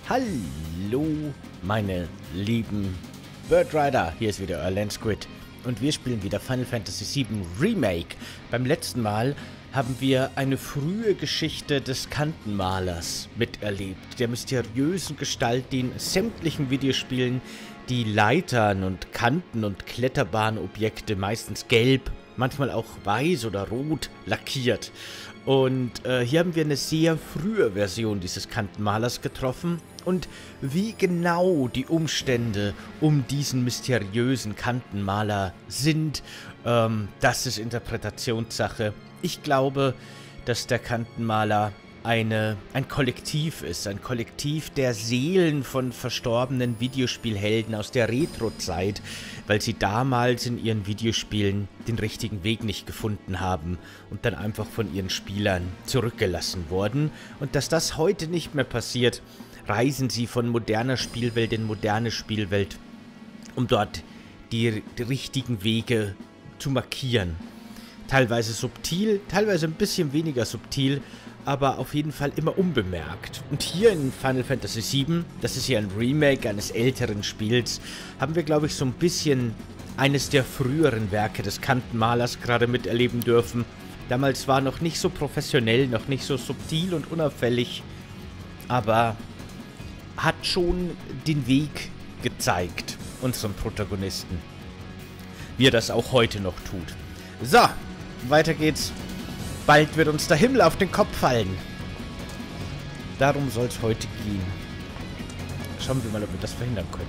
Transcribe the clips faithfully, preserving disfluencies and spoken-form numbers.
Hallo, meine lieben Bird Rider. Hier ist wieder euer Landsquid und wir spielen wieder Final Fantasy sieben Remake. Beim letzten Mal haben wir eine frühe Geschichte des Kantenmalers miterlebt, der mysteriösen Gestalt, die in sämtlichen Videospielen die Leitern und Kanten und Kletterbahnobjekte meistens gelb, manchmal auch weiß oder rot lackiert. Und äh, hier haben wir eine sehr frühe Version dieses Kantenmalers getroffen. Und wie genau die Umstände um diesen mysteriösen Kantenmaler sind, ähm, das ist Interpretationssache. Ich glaube, dass der Kantenmaler eine, ein Kollektiv ist. Ein Kollektiv der Seelen von verstorbenen Videospielhelden aus der Retro-Zeit, weil sie damals in ihren Videospielen den richtigen Weg nicht gefunden haben und dann einfach von ihren Spielern zurückgelassen wurden. Und dass das heute nicht mehr passiert, reisen sie von moderner Spielwelt in moderne Spielwelt, um dort die, die richtigen Wege zu markieren. Teilweise subtil, teilweise ein bisschen weniger subtil, aber auf jeden Fall immer unbemerkt. Und hier in Final Fantasy sieben, das ist ja ein Remake eines älteren Spiels, haben wir, glaube ich, so ein bisschen eines der früheren Werke des Kantenmalers gerade miterleben dürfen. Damals war noch nicht so professionell, noch nicht so subtil und unauffällig, aber hat schon den Weg gezeigt, unserem Protagonisten. Wie er das auch heute noch tut. So, weiter geht's. Bald wird uns der Himmel auf den Kopf fallen. Darum soll es heute gehen. Schauen wir mal, ob wir das verhindern können.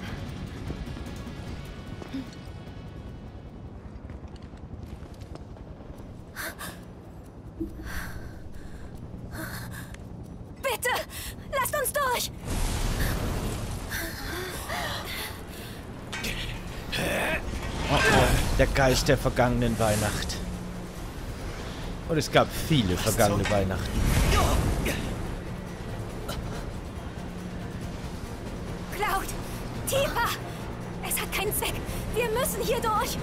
Bitte, lasst uns durch! Oh, oh, der Geist der vergangenen Weihnacht. Und es gab viele vergangene Weihnachten. Cloud! Tifa! Es hat keinen Zweck! Wir müssen hier durch!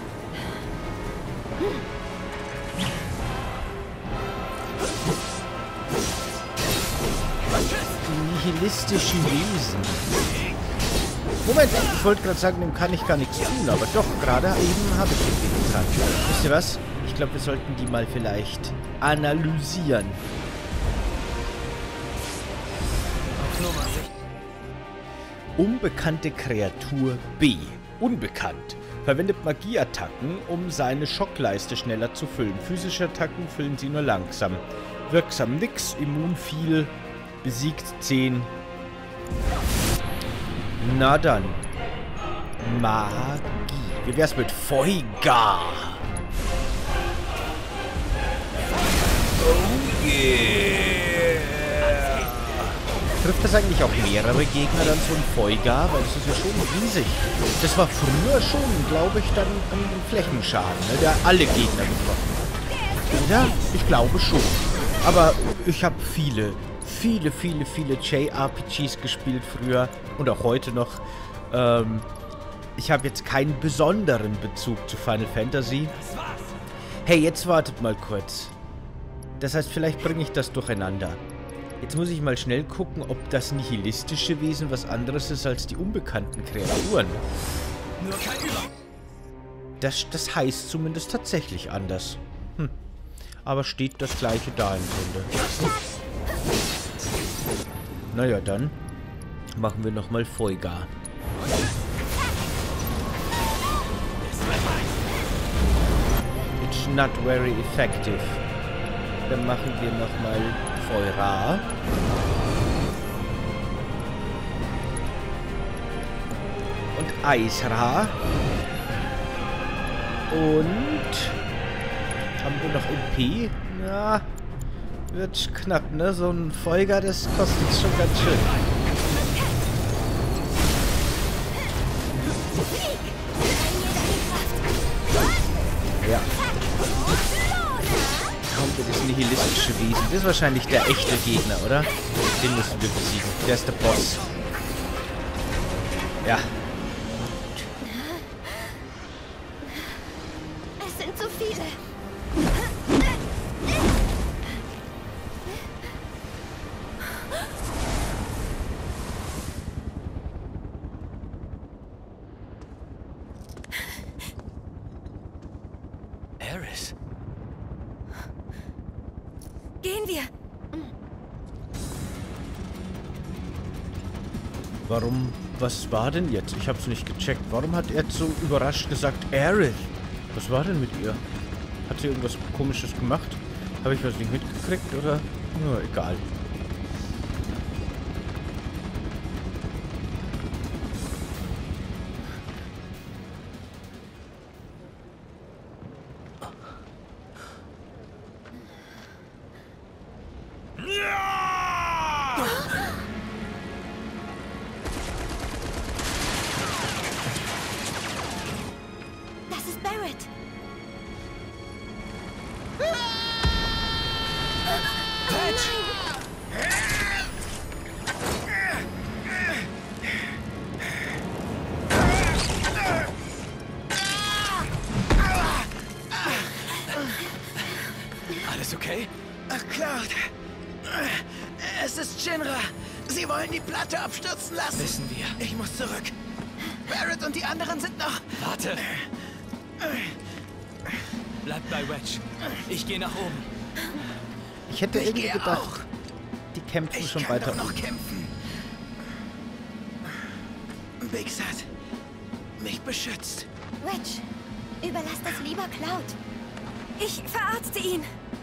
Die nihilistischen Wesen. Moment, ich wollte gerade sagen, dem kann ich gar nichts tun, aber doch, gerade eben habe ich den getan. Wisst ihr was? Ich glaube, wir sollten die mal vielleicht analysieren. Unbekannte Kreatur B. Unbekannt. Verwendet Magieattacken, um seine Schockleiste schneller zu füllen. Physische Attacken füllen sie nur langsam. Wirksam nix, immun viel, besiegt zehn. Na dann. Magie. Wie wär's mit Feuga? Oh yeah. Trifft das eigentlich auch mehrere Gegner dann so ein Feuga? Weil das ist ja schon riesig. Das war früher schon, glaube ich, dann ein Flächenschaden, ne, der alle Gegner getroffen hat. Ja, ich glaube schon. Aber ich habe viele, viele, viele, viele J R P Gs gespielt früher und auch heute noch. Ähm, ich habe jetzt keinen besonderen Bezug zu Final Fantasy. Hey, jetzt wartet mal kurz. Das heißt, vielleicht bringe ich das durcheinander. Jetzt muss ich mal schnell gucken, ob das nihilistische Wesen was anderes ist als die unbekannten Kreaturen. Das, das heißt zumindest tatsächlich anders. Hm. Aber steht das gleiche da im Grunde. Naja, dann machen wir nochmal Feuga. It's not very effective. Dann machen wir nochmal Feura. Und Eisra. Und haben wir noch M P? Ja, wird knapp, ne? So ein Feuga, das kostet schon ganz schön. Ja. Kommt das nihilistische Wesen. Das ist wahrscheinlich der echte Gegner, oder? Den müssen wir besiegen. Der ist der Boss. Ja. Es sind zu viele. Gehen wir. Warum? Was war denn jetzt? Ich hab's nicht gecheckt. Warum hat er so überrascht gesagt, Aerith? Was war denn mit ihr? Hat sie irgendwas Komisches gemacht? Habe ich was nicht mitgekriegt oder? Nur egal. Das ist Barret. Alles okay? Ach, Cloud. Es ist Shinra. Sie wollen die Platte abstürzen lassen. Wissen wir. Ich muss zurück. Barret und die anderen sind noch... Warte. Bleib bei Wedge. Ich gehe nach oben. Ich hätte Ich irgendwie gehe gedacht, auch. die kämpfen Ich schon kann weiter. doch noch kämpfen. Biggs hat mich beschützt. Wedge, überlass das lieber Cloud. Ich verarzte ihn.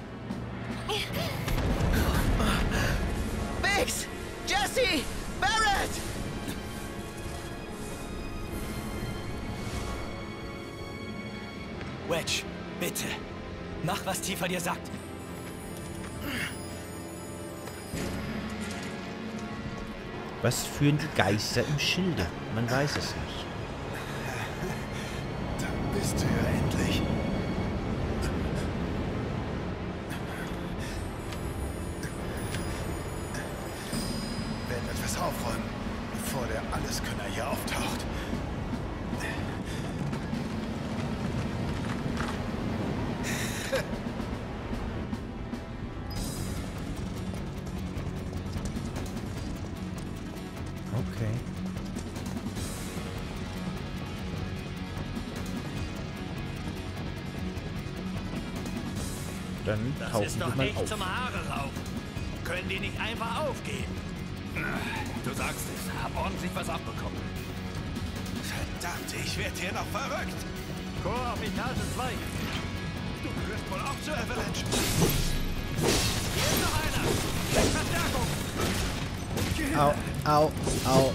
Biggs! Jesse! Barret! Wedge, bitte. Mach, was Tifa dir sagt. Was führen die Geister im Schilde? Man weiß es nicht. Da bist du ja endlich. Werden etwas aufräumen, bevor der Alleskönner hier auftaucht. Okay. Dann Das tauchen ist wir doch mal nicht auf. zum Haare raufen. Können die nicht einfach aufgeben? Du sagst es, hab ordentlich was abbekommen. Verdammt, ich werde hier noch verrückt. Chor auf Etage zwei. Du gehörst wohl auch zur Avalanche. Hier ist noch einer. Verstärkung. Au, au, au.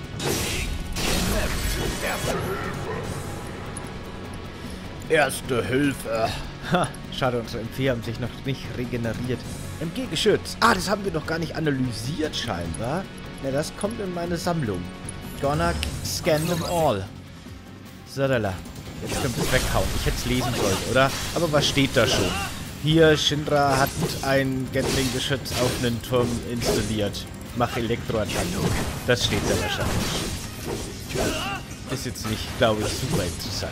Erste Hilfe. Ha, schade, unsere M vier haben sich noch nicht regeneriert. M G-Geschütz. Ah, das haben wir noch gar nicht analysiert scheinbar. Na, das kommt in meine Sammlung. Gonna scan them all. Sadala. Jetzt könnt ihr es weghauen. Ich hätte es lesen sollen, oder? Aber was steht da schon? Hier, Shinra hat ein Gatling-Geschütz auf einen Turm installiert. Mach Elektroattacken. Das steht da wahrscheinlich. Ist jetzt nicht, glaube ich, super interessant.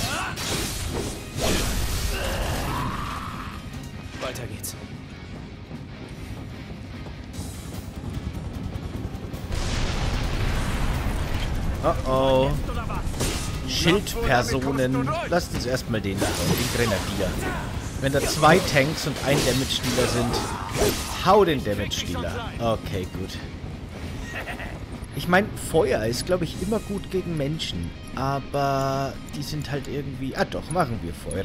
Weiter geht's. Oh oh. Schildpersonen. Lasst uns erstmal den da, den Grenadier. Wenn da zwei Tanks und ein Damage-Dealer sind, hau den Damage-Dealer. Okay, gut. Ich meine, Feuer ist, glaube ich, immer gut gegen Menschen. Aber die sind halt irgendwie... Ah doch, machen wir Feuer.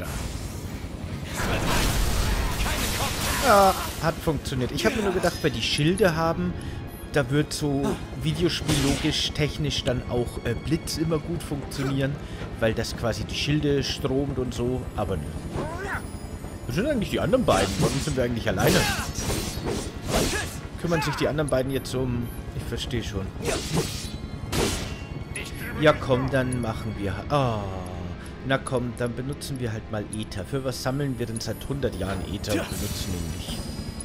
Ja, hat funktioniert. Ich habe mir nur gedacht, weil die Schilde haben, da wird so videospiellogisch, technisch dann auch äh, Blitz immer gut funktionieren, weil das quasi die Schilde stromt und so, aber nö. Wo sind eigentlich die anderen beiden? Warum sind wir eigentlich alleine? Kümmern sich die anderen beiden jetzt um... Ich verstehe schon. Ja komm, dann machen wir... Oh, na komm, dann benutzen wir halt mal Ether. Für was sammeln wir denn seit hundert Jahren Ether und benutzen ihn nicht?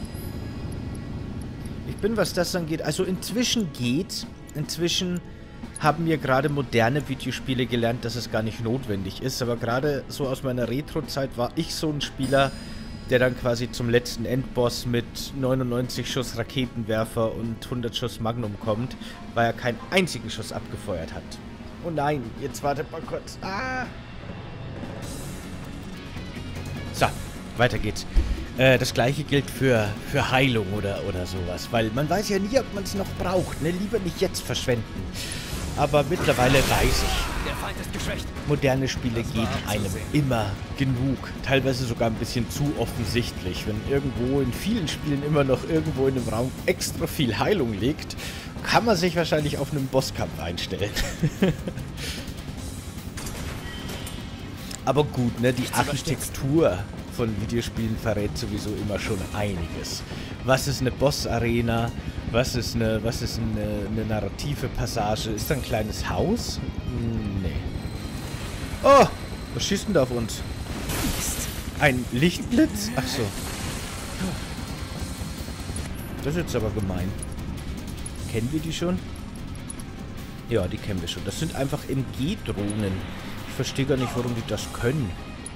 Ich bin, was das angeht... Also inzwischen geht's. Inzwischen haben wir gerade moderne Videospiele gelernt, dass es gar nicht notwendig ist. Aber gerade so aus meiner Retro-Zeit war ich so ein Spieler, der dann quasi zum letzten Endboss mit neunundneunzig Schuss Raketenwerfer und hundert Schuss Magnum kommt, weil er keinen einzigen Schuss abgefeuert hat. Oh nein, jetzt wartet mal kurz. Ah! So, weiter geht's. Äh, das gleiche gilt für, für Heilung oder, oder sowas, weil man weiß ja nie, ob man es noch braucht, ne? Lieber nicht jetzt verschwenden. Aber mittlerweile weiß ich, Der Feind ist geschwächt. moderne Spiele geben einem immer genug. Teilweise sogar ein bisschen zu offensichtlich. Wenn irgendwo in vielen Spielen immer noch irgendwo in einem Raum extra viel Heilung liegt, kann man sich wahrscheinlich auf einen Bosskampf einstellen. Aber gut, ne, die Architektur von Videospielen verrät sowieso immer schon einiges. Was ist eine Boss-Arena? Was ist eine, was ist eine, eine narrative Passage? Ist da ein kleines Haus? Nee. Oh, was schießt denn da auf uns? Ein Lichtblitz? Ach so. Das ist jetzt aber gemein. Kennen wir die schon? Ja, die kennen wir schon. Das sind einfach M G-Drohnen. Ich verstehe gar nicht, warum die das können.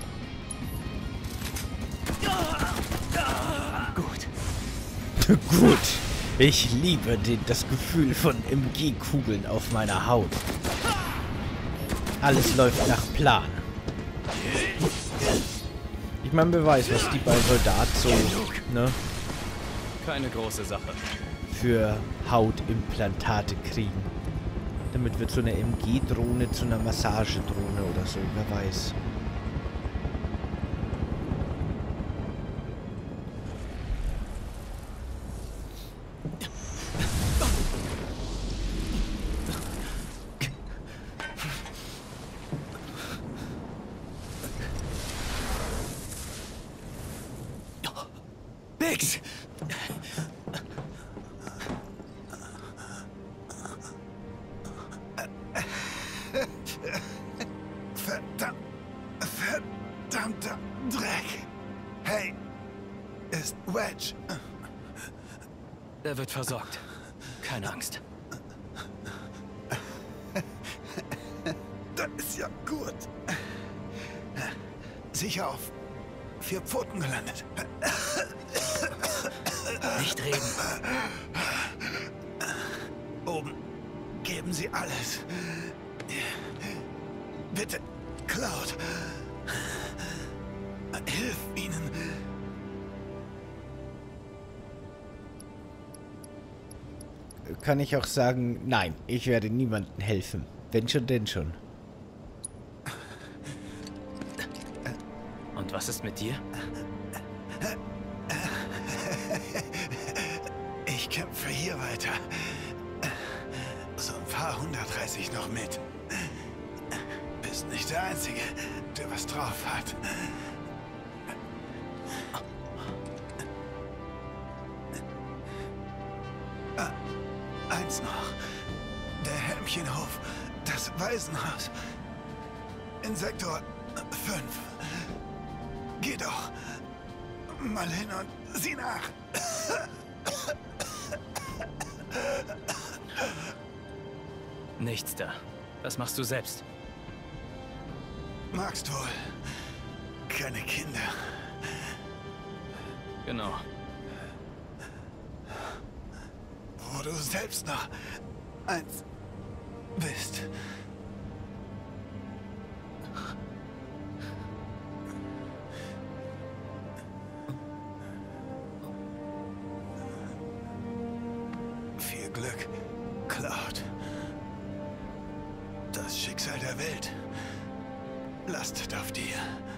Gut. Gut. Ich liebe den, das Gefühl von M G-Kugeln auf meiner Haut. Alles läuft nach Plan. Ich meine, wer weiß, was die bei Soldat so, ne, Keine große Sache. für Hautimplantate kriegen. Damit wird so eine M G-Drohne zu einer Massagedrohne oder so, wer weiß. Biggs! Verdammt, verdammter Dreck. Hey, ist Wedge. Er wird versorgt. Keine Angst. Das ist ja gut. Sicher auf vier Pfoten gelandet. Nicht reden. Oben geben Sie alles. Bitte, Cloud. Hilf ihnen. Kann ich auch sagen, nein, ich werde niemandem helfen. Wenn schon, denn schon. Und was ist mit dir? Ich kämpfe hier weiter. So ein paar hundert reiß ich noch mit. Bist nicht der Einzige, der was drauf hat. Ah, eins noch. Der Helmchenhof. Das Waisenhaus. In Sektor fünf. Geh doch mal hin und sieh nach. Nichts da. Das machst du selbst. Magst wohl. Keine Kinder. Genau. Wo du selbst noch eins bist. Viel Glück, Cloud. Das Schicksal der Welt lastet auf dir.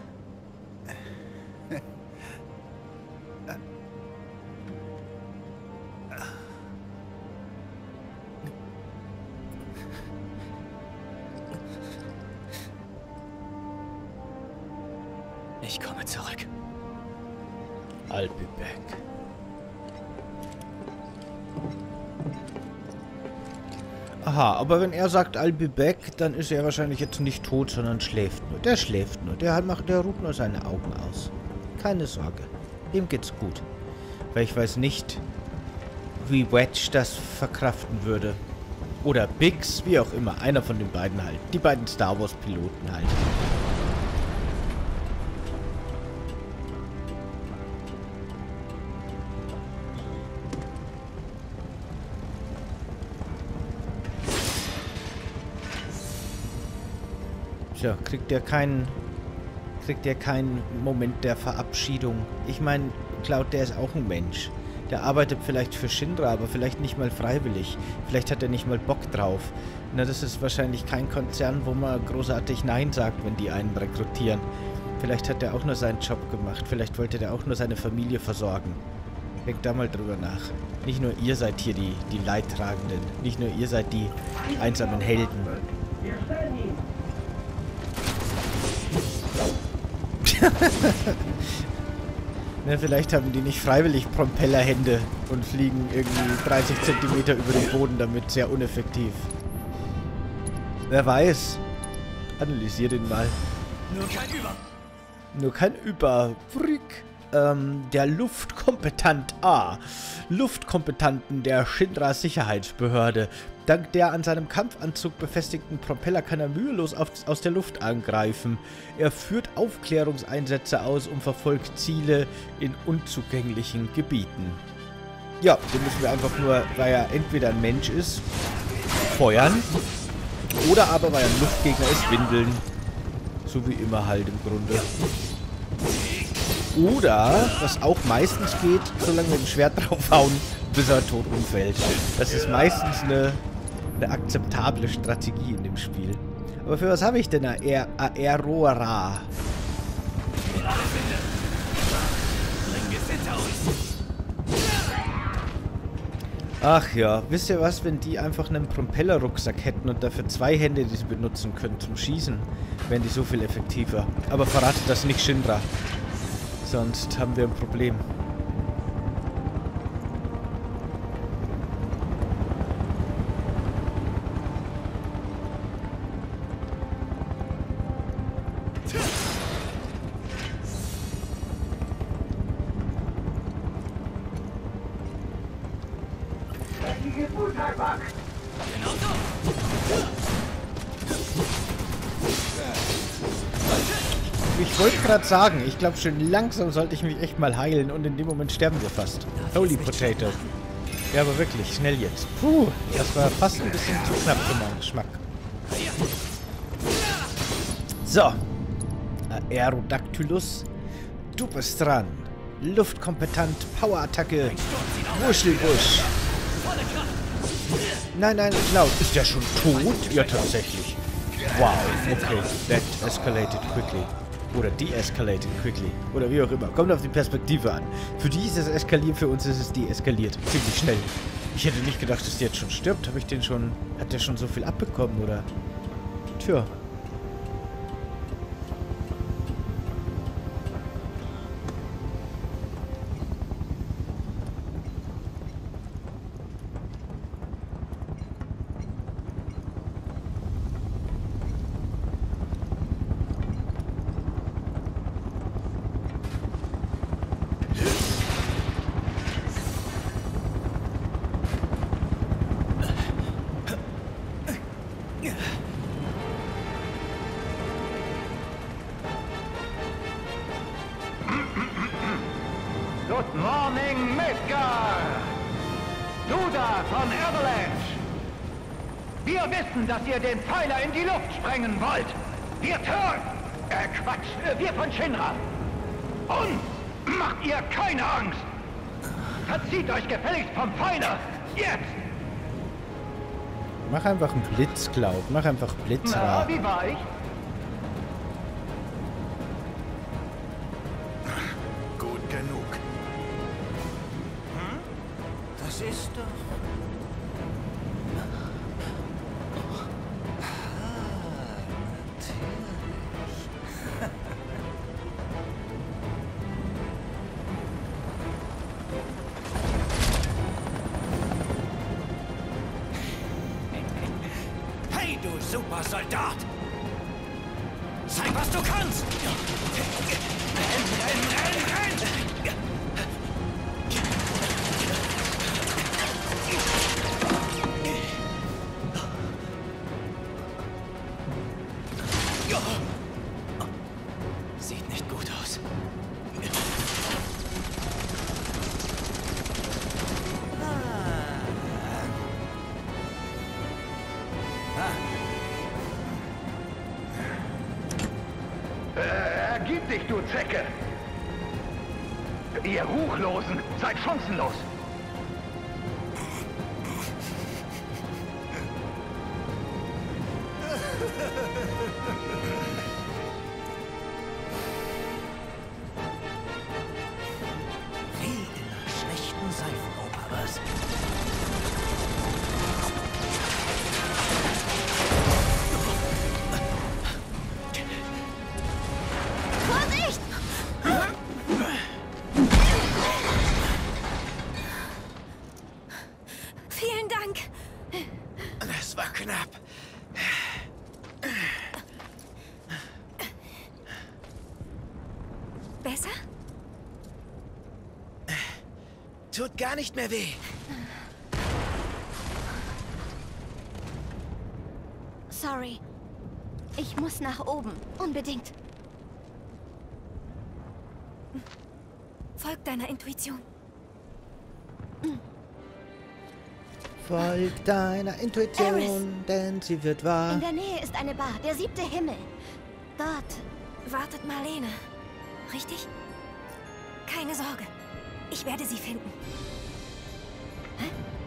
Ich komme zurück. I'll be back. Aha, aber wenn er sagt I'll be back, dann ist er wahrscheinlich jetzt nicht tot, sondern schläft nur. Der schläft nur. Der, hat, macht, der ruht nur seine Augen aus. Keine Sorge. Dem geht's gut. Weil ich weiß nicht, wie Wedge das verkraften würde. Oder Biggs, wie auch immer. Einer von den beiden halt. Die beiden Star Wars Piloten halt. Tja, kriegt er keinen kriegt er keinen Moment der Verabschiedung. Ich meine, Cloud, der ist auch ein Mensch. Der arbeitet vielleicht für Shinra, aber vielleicht nicht mal freiwillig. Vielleicht hat er nicht mal Bock drauf. Na, das ist wahrscheinlich kein Konzern, wo man großartig Nein sagt, wenn die einen rekrutieren. Vielleicht hat er auch nur seinen Job gemacht. Vielleicht wollte der auch nur seine Familie versorgen. Denkt da mal drüber nach. Nicht nur ihr seid hier die, die Leidtragenden. Nicht nur ihr seid die einsamen Helden. Na, vielleicht haben die nicht freiwillig Propellerhände und fliegen irgendwie dreißig Zentimeter über den Boden damit. Sehr uneffektiv. Wer weiß. Analysier den mal. Nur kein Über. Nur kein Über. Frick. Ähm, der Luftkompetant A. Luftkompetanten der Shinra Sicherheitsbehörde. Dank der an seinem Kampfanzug befestigten Propeller kann er mühelos auf, aus der Luft angreifen. Er führt Aufklärungseinsätze aus und verfolgt Ziele in unzugänglichen Gebieten. Ja, den müssen wir einfach nur, weil er entweder ein Mensch ist, feuern. Oder aber, weil er ein Luftgegner ist, windeln. So wie immer halt im Grunde. Oder, was auch meistens geht, so lange mit dem Schwert draufhauen, bis er tot umfällt. Das ist meistens eine, eine akzeptable Strategie in dem Spiel. Aber für was habe ich denn Aer Aerora? Ach ja, wisst ihr was, wenn die einfach einen Propellerrucksack hätten und dafür zwei Hände, die sie benutzen können zum Schießen, wären die so viel effektiver. Aber verratet das nicht Shinra. Sonst haben wir ein Problem. Ich wollte gerade sagen, ich glaube schon langsam sollte ich mich echt mal heilen und in dem Moment sterben wir fast. Holy Potato. Ja, aber wirklich, schnell jetzt. Puh, das war fast ein bisschen zu knapp für meinen Geschmack. So. Aerodactylus. Du bist dran. Luftkompetent, Powerattacke. Wuschelbusch. Nein, nein, Cloud. Ist der schon tot? Ja, tatsächlich. Wow, okay. That escalated quickly. Oder de-escalated quickly. Oder wie auch immer. Kommt auf die Perspektive an. Für die ist es eskaliert, für uns ist es deeskaliert. Ziemlich schnell. Ich hätte nicht gedacht, dass der jetzt schon stirbt. Habe ich den schon... Hat der schon so viel abbekommen, oder? Tja. Good morning, Midgar! Du da von Avalanche! Wir wissen, dass ihr den Pfeiler in die Luft sprengen wollt! Wir Turk! Äh, Quatsch, wir von Shinra! Uns macht ihr keine Angst! Verzieht euch gefälligst vom Pfeiler! Jetzt! Mach einfach einen Blitz, Cloud. Mach einfach Blitz. Na, wie war ich? Gut genug. Das ist doch... Hey, du Supersoldat! Zeig, was du kannst! Renn, renn, renn, renn! Sieht nicht gut aus. Äh, ergib dich, du Zecke! Ihr Ruchlosen seid chancenlos. Wie in einer schlechten Seifenoper, was? Vorsicht! Vielen Dank. Das war knapp. Besser? Tut gar nicht mehr weh. Sorry. Ich muss nach oben. Unbedingt. Folg deiner Intuition. Folg deiner Intuition, Aris. denn sie wird wahr. In der Nähe ist eine Bar, der siebte Himmel. Dort wartet Marlene. Richtig? Keine Sorge. Ich werde sie finden. Hä?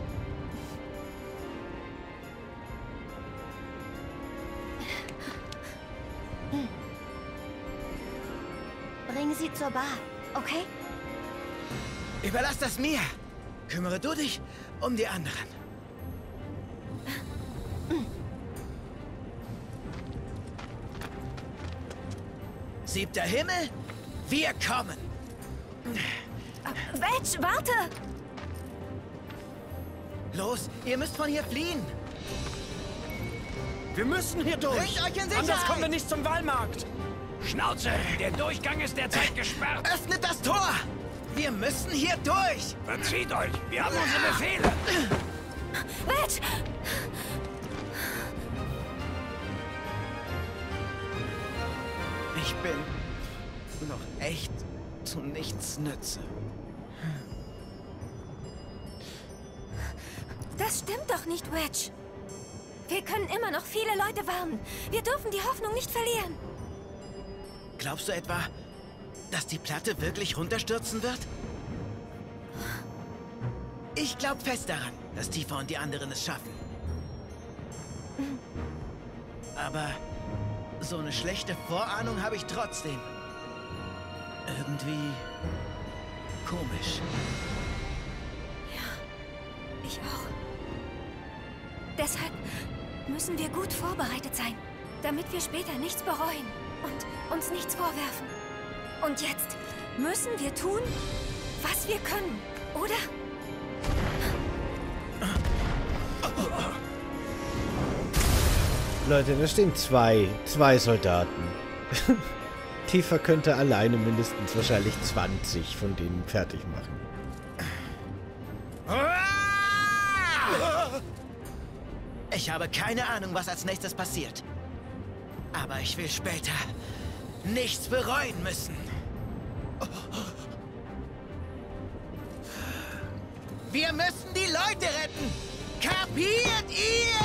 Hm. Bring sie zur Bar, okay? Überlass das mir. Kümmere du dich um die anderen. Siebter Himmel, wir kommen. Wedge, warte! Los, ihr müsst von hier fliehen. Wir müssen hier durch. Bringt euch in Sicherheit. Anders kommen wir nicht zum Walmarkt. Schnauze, der Durchgang ist derzeit gesperrt. Öffnet das Tor. Wir müssen hier durch. Verzieht euch, wir haben unsere Befehle. Wedge! Ich bin noch echt zu nichts nütze. Das stimmt doch nicht, Wedge. Wir können immer noch viele Leute warnen. Wir dürfen die Hoffnung nicht verlieren. Glaubst du etwa, dass die Platte wirklich runterstürzen wird? Ich glaube fest daran, dass Tifa und die anderen es schaffen. Aber so eine schlechte Vorahnung habe ich trotzdem. Irgendwie komisch. Ja, ich auch. Deshalb müssen wir gut vorbereitet sein, damit wir später nichts bereuen und uns nichts vorwerfen. Und jetzt müssen wir tun, was wir können, oder? Leute, da stehen zwei, zwei Soldaten. Tifa könnte alleine mindestens wahrscheinlich zwanzig von denen fertig machen. Ich habe keine Ahnung, was als nächstes passiert. Aber ich will später nichts bereuen müssen. Wir müssen die Leute retten! Kapiert ihr?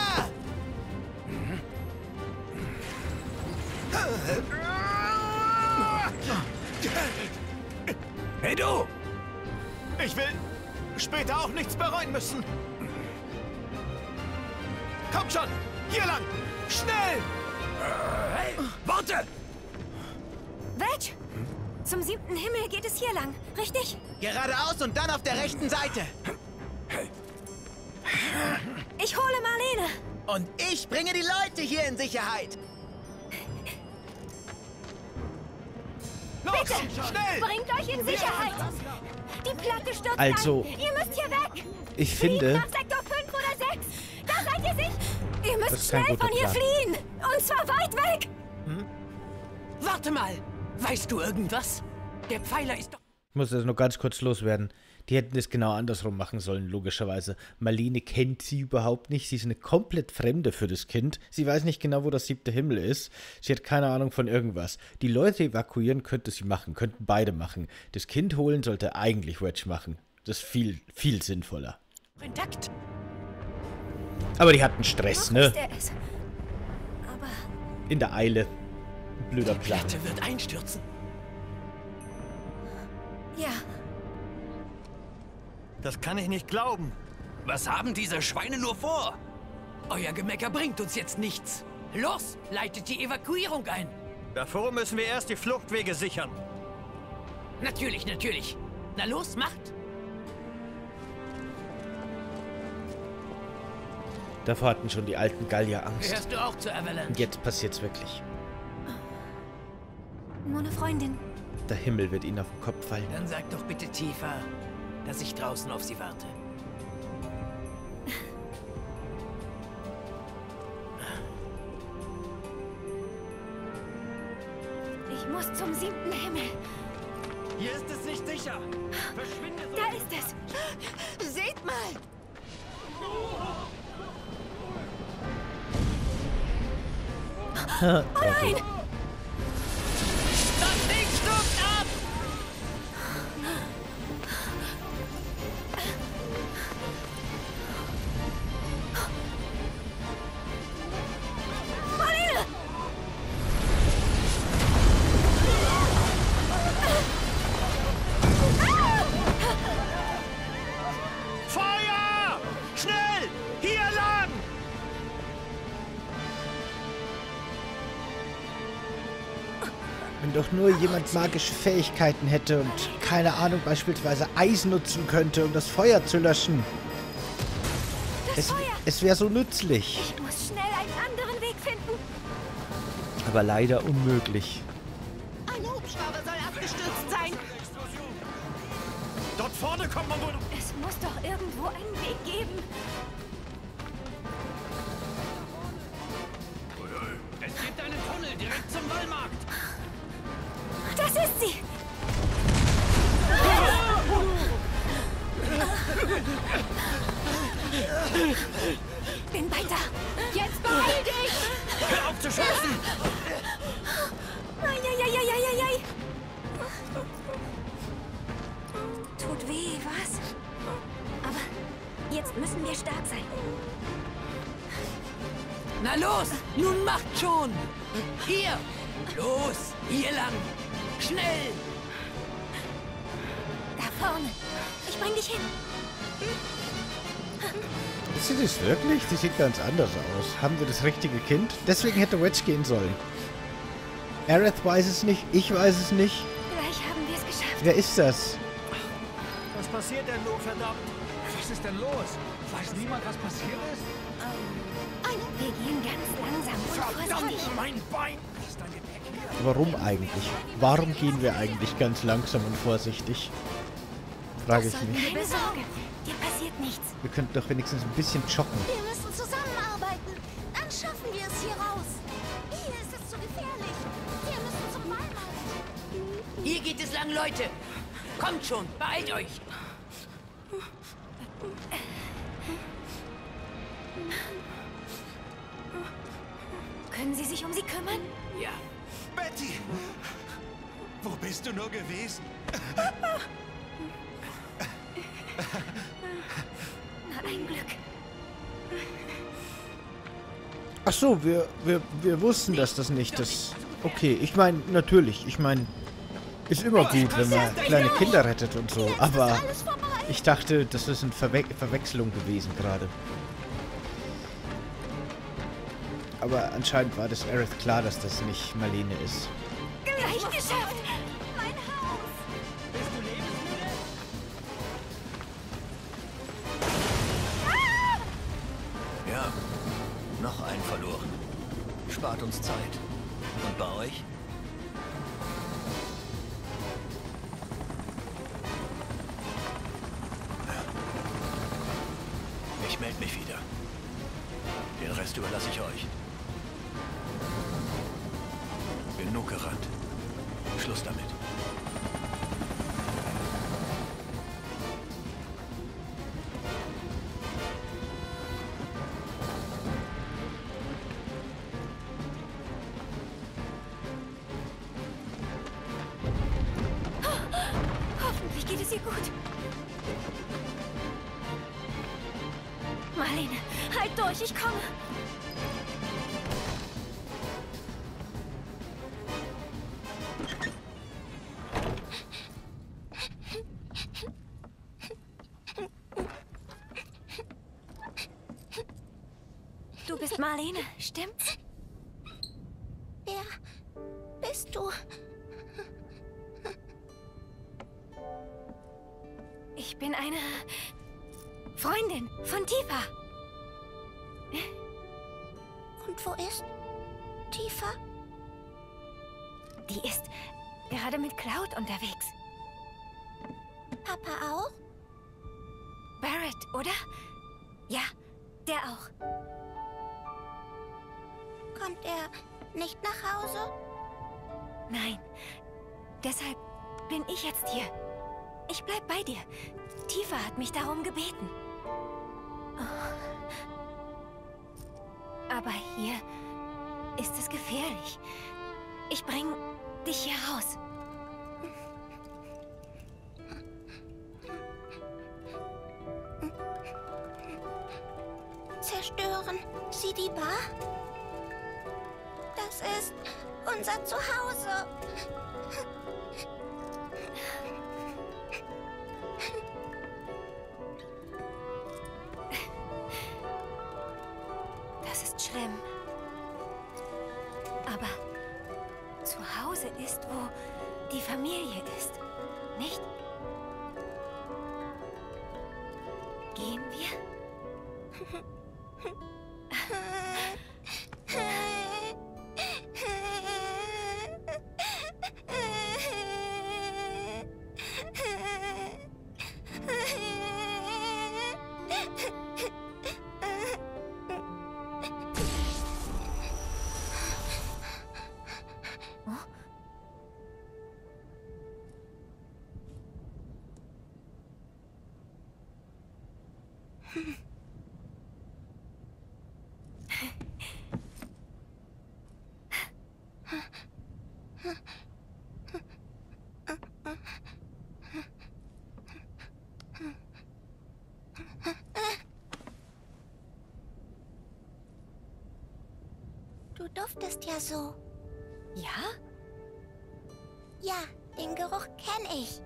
Hey du! Ich will später auch nichts bereuen müssen. Komm schon! Hier lang! Schnell! Äh, hey, warte! Wedge! Zum siebten Himmel geht es hier lang, richtig? Geradeaus und dann auf der rechten Seite. Ich hole Marlene! Und ich bringe die Leute hier in Sicherheit. Los, Bitte! schnell! Bringt euch in Sicherheit! Die Platte stürzt Also, ein! Ihr müsst hier weg! Ich Fliegt finde, nach Sektor fünf oder sechs! Da seid ihr sicher! Ihr Das müsst ist kein schnell guter von hier Plan. fliehen! Und zwar weit weg! Warte mal! Weißt du irgendwas? Der Pfeiler ist doch... ich muss das nur ganz kurz loswerden. Die hätten es genau andersrum machen sollen, logischerweise. Marlene kennt sie überhaupt nicht. Sie ist eine komplett Fremde für das Kind. Sie weiß nicht genau, wo das siebte Himmel ist. Sie hat keine Ahnung von irgendwas. Die Leute evakuieren könnte sie machen, könnten beide machen. Das Kind holen sollte eigentlich Wedge machen. Das ist viel, viel sinnvoller. intakt. Aber die hatten Stress, Noch ne? ist er es. Aber In der Eile. Blöder Plan. Platte wird einstürzen. ja, Das kann ich nicht glauben. Was haben diese Schweine nur vor? Euer Gemecker bringt uns jetzt nichts. Los, leitet die Evakuierung ein. Davor müssen wir erst die Fluchtwege sichern. Natürlich, natürlich. Na los, macht. Davor hatten schon die alten Gallier Angst. Gehörst du auch zur Avalanche? Und jetzt passiert's wirklich. Nur eine Freundin. Der Himmel wird ihnen auf den Kopf fallen. Dann sag doch bitte Tifa, dass ich draußen auf sie warte. Ich muss zum siebten Himmel. Hier ist es nicht sicher. Verschwinde so. Da ist es. Seht mal. Oh nein! Das Ding stumpft ab! Marlene! Feuer! Schnell! Hier lang! Wenn doch nur jemand magische Fähigkeiten hätte und, keine Ahnung, beispielsweise Eis nutzen könnte, um das Feuer zu löschen. Das Es, Feuer! es wäre so nützlich. Ich muss schnell einen anderen Weg finden. Aber leider unmöglich. Ein Hubschrauber soll abgestürzt sein. Dort vorne kommt man wohl... Es muss doch irgendwo einen Weg geben. Es gibt einen Tunnel direkt zum Wallmarkt. Das ist sie. Bin bei da. Jetzt beeil dich. Hör auf zu schießen! Eieieiei. Tut weh, was? Aber jetzt müssen wir stark sein. Na los, nun macht schon! Hier! Los, hier lang! Schnell! Da vorne. Ich bring dich hin. Ist sie das wirklich? Die sieht ganz anders aus. Haben wir das richtige Kind? Deswegen hätte Wedge gehen sollen. Aerith weiß es nicht, ich weiß es nicht. Gleich haben wir es geschafft. Wer ist das? Was passiert denn nur, verdammt? Was ist denn los? Weiß niemand, was passiert ist? Wir gehen ganz langsam und vorsichtig. Mein Bein! Warum eigentlich? Warum gehen wir eigentlich ganz langsam und vorsichtig? Frage ich mich. Keine Sorge. Dir passiert nichts. Wir könnten doch wenigstens ein bisschen joggen. Wir müssen zusammenarbeiten. Dann schaffen wir es hier raus. Hier ist es zu gefährlich. Wir müssen zum Wallmarkt. Hier geht es lang, Leute! Kommt schon, beeilt euch! Können Sie sich um sie kümmern? Ja. Betty! Wo bist du nur gewesen? Na, ein Glück. Ach so, wir, wir, wir wussten, dass das nicht das... Okay, ich meine, natürlich, ich meine, ist immer gut, wenn man kleine Kinder rettet und so, aber ich dachte, das ist eine Verwe Verwechslung gewesen gerade. Aber anscheinend war das Aerith klar, dass das nicht Marlene ist. Gleich geschafft. Mein Haus. Ja, noch einen verloren. Spart uns Zeit. Und bei euch? Ich melde mich wieder. Den Rest überlasse ich euch. Genug gerannt. Schluss damit. Hoffentlich geht es ihr gut. Marlene, halt durch, ich komme. bist Marlene, stimmt's? Wer bist du? Ich bin eine Freundin von Tifa. Und wo ist Tifa? Die ist gerade mit Cloud unterwegs. Papa auch? Barrett, oder? Ja, der auch. Kommt er nicht nach Hause? Nein, deshalb bin ich jetzt hier. Ich bleib bei dir. Tifa hat mich darum gebeten. Oh. Aber hier ist es gefährlich. Ich bring dich hier raus. Zerstören Sie die Bar? Das ist unser Zuhause. Das ist schlimm. Aber zu Hause ist, wo die Familie ist, nicht? Gehen wir? Du duftest ja so. Ja? Ja, den Geruch kenne ich.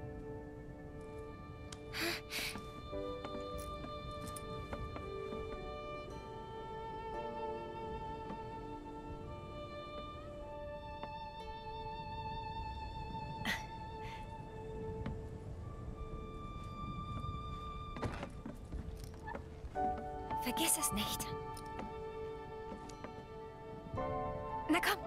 Vergiss es nicht. Na komm.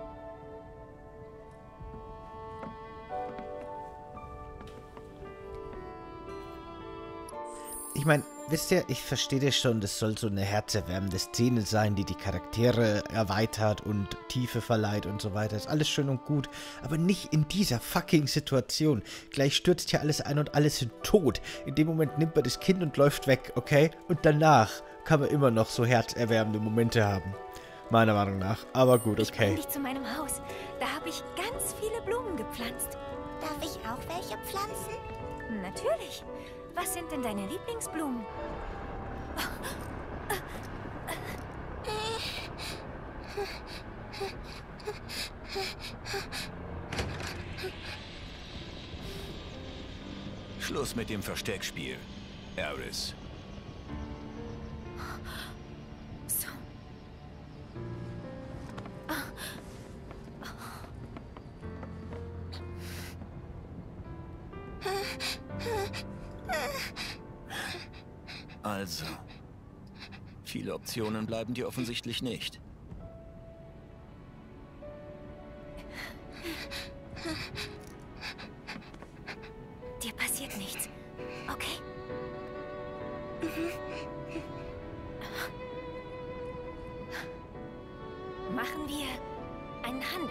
Ich meine, wisst ihr, ich verstehe das schon, das soll so eine herzerwärmende Szene sein, die die Charaktere erweitert und Tiefe verleiht und so weiter. Ist alles schön und gut, aber nicht in dieser fucking Situation. Gleich stürzt hier alles ein und alle sind tot. In dem Moment nimmt man das Kind und läuft weg, okay? Und danach kann man immer noch so herzerwärmende Momente haben. Meiner Meinung nach. Aber gut, Ich bring okay. dich zu meinem Haus. Da habe ich ganz viele Blumen gepflanzt. Darf ich auch welche pflanzen? Natürlich. Was sind denn deine Lieblingsblumen? Schluss mit dem Versteckspiel, Aeris. So. Also, viele Optionen bleiben dir offensichtlich nicht. Dir passiert nichts, okay? Machen wir einen Handel.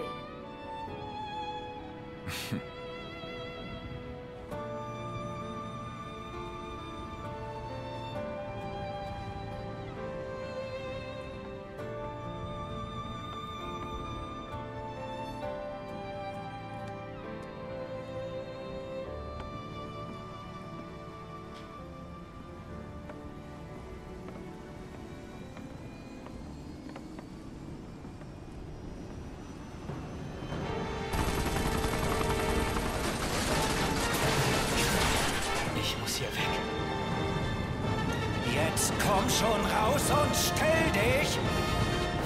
Ich muss hier weg. Jetzt komm schon raus und stell dich!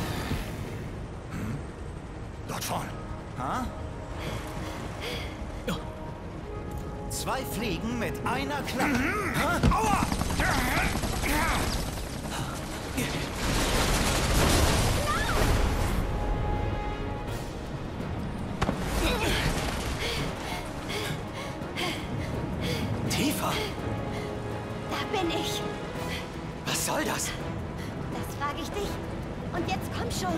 Sofort vorn. Ha? Zwei Fliegen mit einer Klappe. Ha? Aua! Tiefer? Da bin ich. Was soll das? Das frage ich dich. Und jetzt komm schon.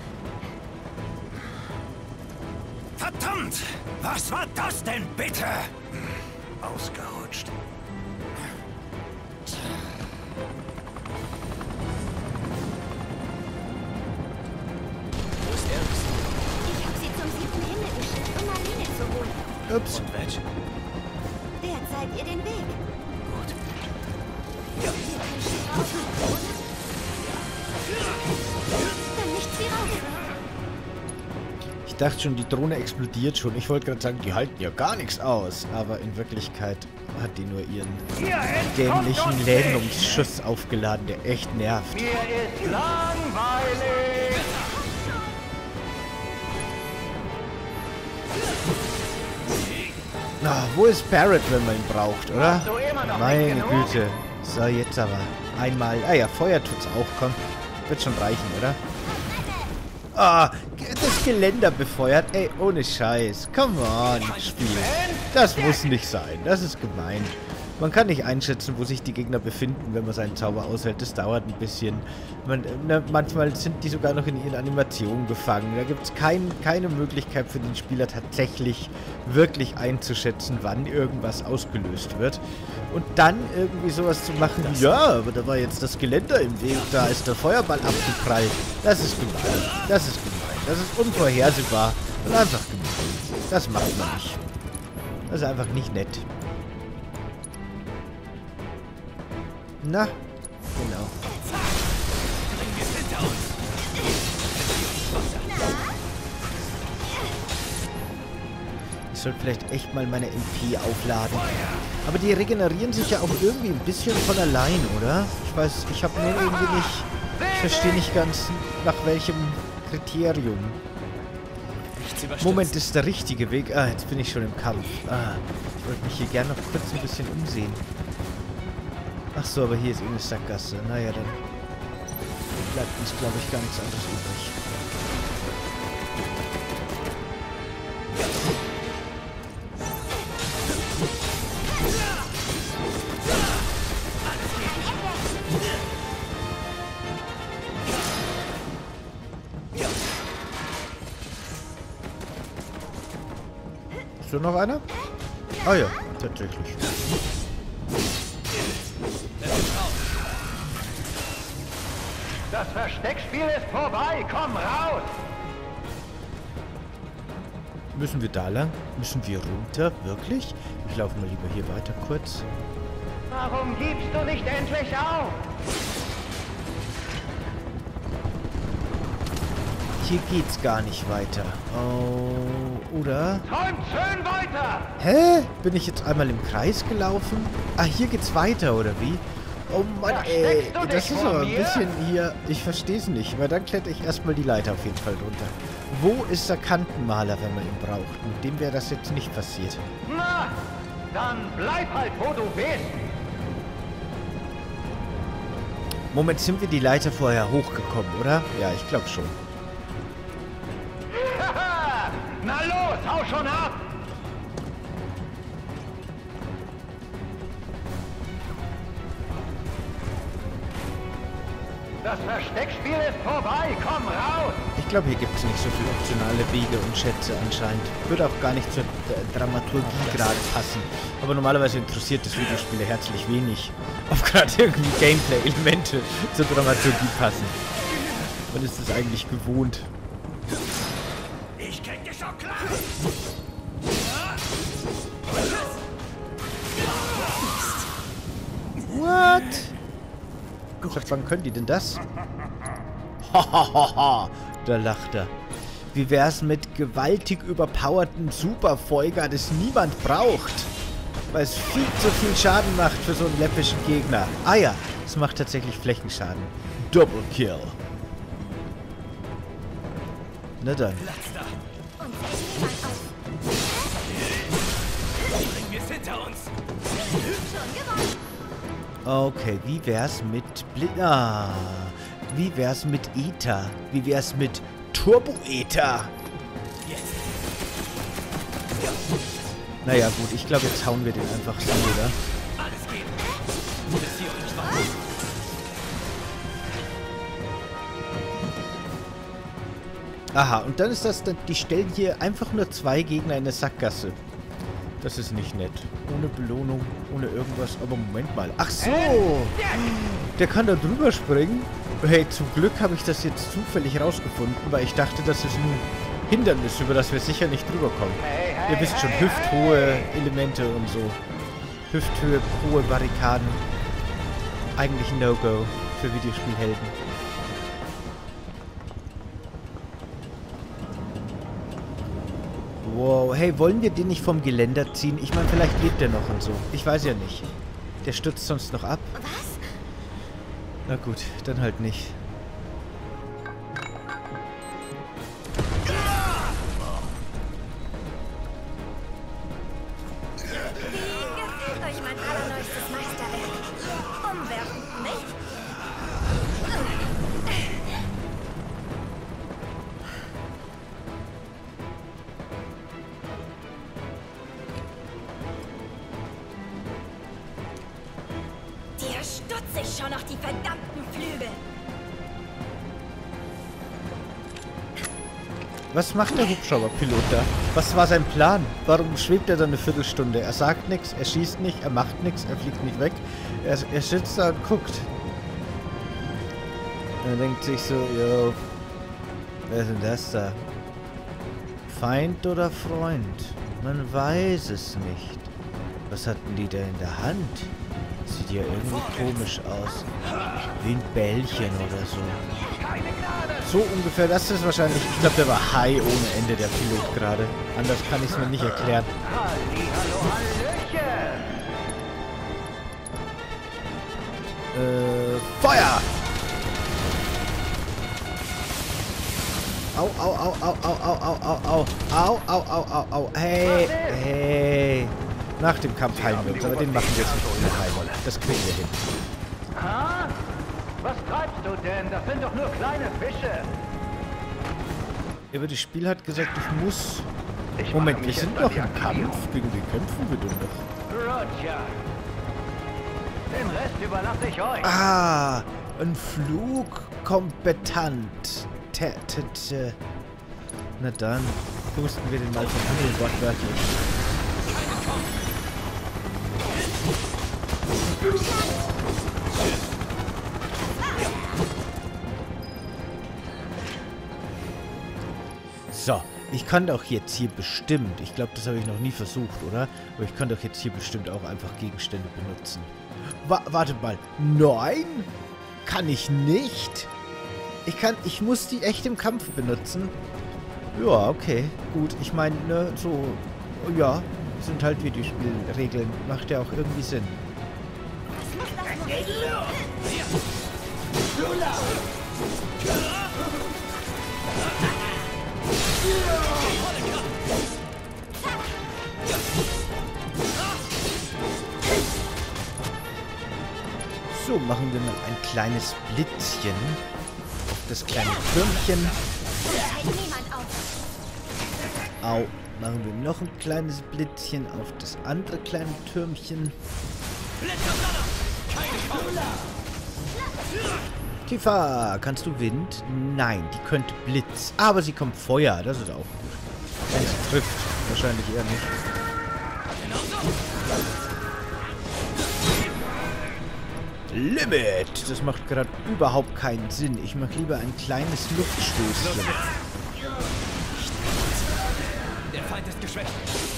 Verdammt! Was war das denn bitte? Ausgerutscht. Wo ist Eris? Ich habe sie zum siebten Himmel geschickt, um Marlene zu holen. Ups. Und Wedge? Der zeigt ihr den Weg. Gut. Wir können schnell raus, oder? Dann nichts wie raus. Ich dachte schon, die Drohne explodiert schon. Ich wollte gerade sagen, die halten ja gar nichts aus. Aber in Wirklichkeit hat die nur ihren dämlichen Lähmungsschuss aufgeladen, der echt nervt. Mir ist langweilig. Ah, wo ist Barrett, wenn man ihn braucht, oder? Hast du immer noch Meine nicht genug? Güte. So, jetzt aber. Einmal. Ah ja, Feuer tut's auch. Komm. Wird schon reichen, oder? Ah, das Geländer befeuert. Ey, ohne Scheiß. Come on, Spiel. Das muss nicht sein. Das ist gemein. Man kann nicht einschätzen, wo sich die Gegner befinden, wenn man seinen Zauber aushält. Das dauert ein bisschen. Man, ne, manchmal sind die sogar noch in ihren Animationen gefangen. Da gibt es kein, keine Möglichkeit für den Spieler tatsächlich wirklich einzuschätzen, wann irgendwas ausgelöst wird. Und dann irgendwie sowas zu machen wie, ja, aber da war jetzt das Geländer im Weg, da ist der Feuerball abgeprallt. Das ist gemein. Das ist gemein. Das ist unvorhersehbar und einfach gemein. Das macht man nicht. Das ist einfach nicht nett. Na, genau. Ich sollte vielleicht echt mal meine M P aufladen. Aber die regenerieren sich ja auch irgendwie ein bisschen von allein, oder? Ich weiß, ich habe nur irgendwie nicht... Ich verstehe nicht ganz, nach welchem Kriterium. Moment, ist der richtige Weg. Ah, jetzt bin ich schon im Kampf. Ah, ich wollte mich hier gerne noch kurz ein bisschen umsehen. Ach so, aber hier ist eh eine Sackgasse. Naja, dann bleibt uns, glaube ich, gar nichts anderes übrig. Ist da noch einer? Ah ja, tatsächlich. Das Versteckspiel ist vorbei. Komm raus. Müssen wir da lang? Müssen wir runter? Wirklich? Ich laufe mal lieber hier weiter kurz. Warum gibst du nicht endlich auf? Hier geht's gar nicht weiter. Oh, oder? Träumt schön weiter. Hä? Bin ich jetzt einmal im Kreis gelaufen? Ah, hier geht's weiter, oder wie? Oh Mann, ey. Versteckst du Das dich ist vor aber ein mir? bisschen hier... Ich verstehe es nicht, weil dann kletter ich erstmal die Leiter auf jeden Fall runter. Wo ist der Kantenmaler, wenn man ihn braucht? Mit dem wäre das jetzt nicht passiert. Na, dann bleib halt, wo du bist. Moment, sind wir die Leiter vorher hochgekommen, oder? Ja, ich glaube schon. Haha, na los, hau schon ab. Das Versteckspiel ist vorbei. Komm raus. Ich glaube, hier gibt es nicht so viele optionale Wege und Schätze anscheinend. Würde auch gar nicht zur äh, Dramaturgie gerade passen. Aber normalerweise interessiert das Videospiele herzlich wenig, ob gerade irgendwie Gameplay-Elemente zur Dramaturgie passen. Man ist es eigentlich gewohnt. Ich krieg dich schon klar! What? Seit wann können die denn das? Hahaha, da lacht er. Wie wär's mit gewaltig überpowerten Superfolger, das niemand braucht? Weil es viel zu viel Schaden macht für so einen läppischen Gegner. Ah ja, es macht tatsächlich Flächenschaden. Double Kill. Na dann. uns hält niemand auf. Bringen wir es hinter uns. Schon gewonnen. Okay, wie wär's mit Blit... Ah, wie wär's mit Ether? Wie wär's mit Turbo-Ether? Naja, gut, ich glaube, jetzt hauen wir den einfach so, oder? Alles geht. Bis hier und schwarz. Aha, und dann ist das, die stellen hier einfach nur zwei Gegner in der Sackgasse. Das ist nicht nett. Ohne Belohnung, ohne irgendwas. Aber Moment mal. Ach so! Der kann da drüber springen. Hey, zum Glück habe ich das jetzt zufällig rausgefunden, weil ich dachte, das ist ein Hindernis, über das wir sicher nicht drüber kommen. Ihr wisst schon, hüfthohe Elemente und so. Hüfthöhe, hohe Barrikaden. Eigentlich ein No-Go für Videospielhelden. Wow, hey, wollen wir den nicht vom Geländer ziehen? Ich meine, vielleicht lebt der noch und so. Ich weiß ja nicht. Der stürzt sonst noch ab. Was? Na gut, dann halt nicht. Wie gefällt euch mein allerneuestes Meisterwerk? Umwerfend, nicht? Dir stutze ich schon noch die verdammten Flügel. Was macht der Hubschrauberpilot da? Was war sein Plan? Warum schwebt er da eine Viertelstunde? Er sagt nichts, er schießt nicht, er macht nichts, er fliegt nicht weg. Er, er sitzt da und guckt. Er denkt sich so, yo, wer ist denn das da? Feind oder Freund? Man weiß es nicht. Was hatten die da in der Hand? Sieht ja irgendwie komisch aus. Wie ein Bällchen oder so. So ungefähr, das ist wahrscheinlich... Ich glaube, der war high ohne Ende, der Pilot gerade. Anders kann ich es mir nicht erklären. Äh, Feuer! Au, au, au, au, au, au, au, au, au, au, au, au, au, au, hey, hey. Nach dem Kampf heilen wir uns, aber den machen wir jetzt nicht ohne Heilung. Das kriegen wir hin. Ha? Was treibst du denn? Das sind doch nur kleine Fische. Aber das Spiel hat gesagt, ich muss... Moment, wir sind noch im Kampf. Gegen wen kämpfen wir denn noch? Roger. Den Rest überlasse ich euch. Ah, ein Flugkompetent. T -t -t Na dann, pusten wir den mal von anderen wortwörtlich. So, ich kann doch jetzt hier bestimmt, ich glaube, das habe ich noch nie versucht, oder? Aber ich kann doch jetzt hier bestimmt auch einfach Gegenstände benutzen. Wa warte mal, nein? Kann ich nicht? Ich kann, ich muss die echt im Kampf benutzen? Ja, okay, gut. Ich meine, ne, so, ja, sind halt Videospielregeln. Macht ja auch irgendwie Sinn. So, machen wir mal ein kleines Blitzchen auf das kleine Türmchen. Au. Machen wir noch ein kleines Blitzchen auf das andere kleine Türmchen. Tifa, kannst du Wind? Nein, die könnte Blitz. Aber sie kommt Feuer, das ist auch gut. Wenn sie trifft, wahrscheinlich eher nicht. Limit! Das macht gerade überhaupt keinen Sinn. Ich mache lieber ein kleines Luftstößchen. Der Feind ist geschwächt.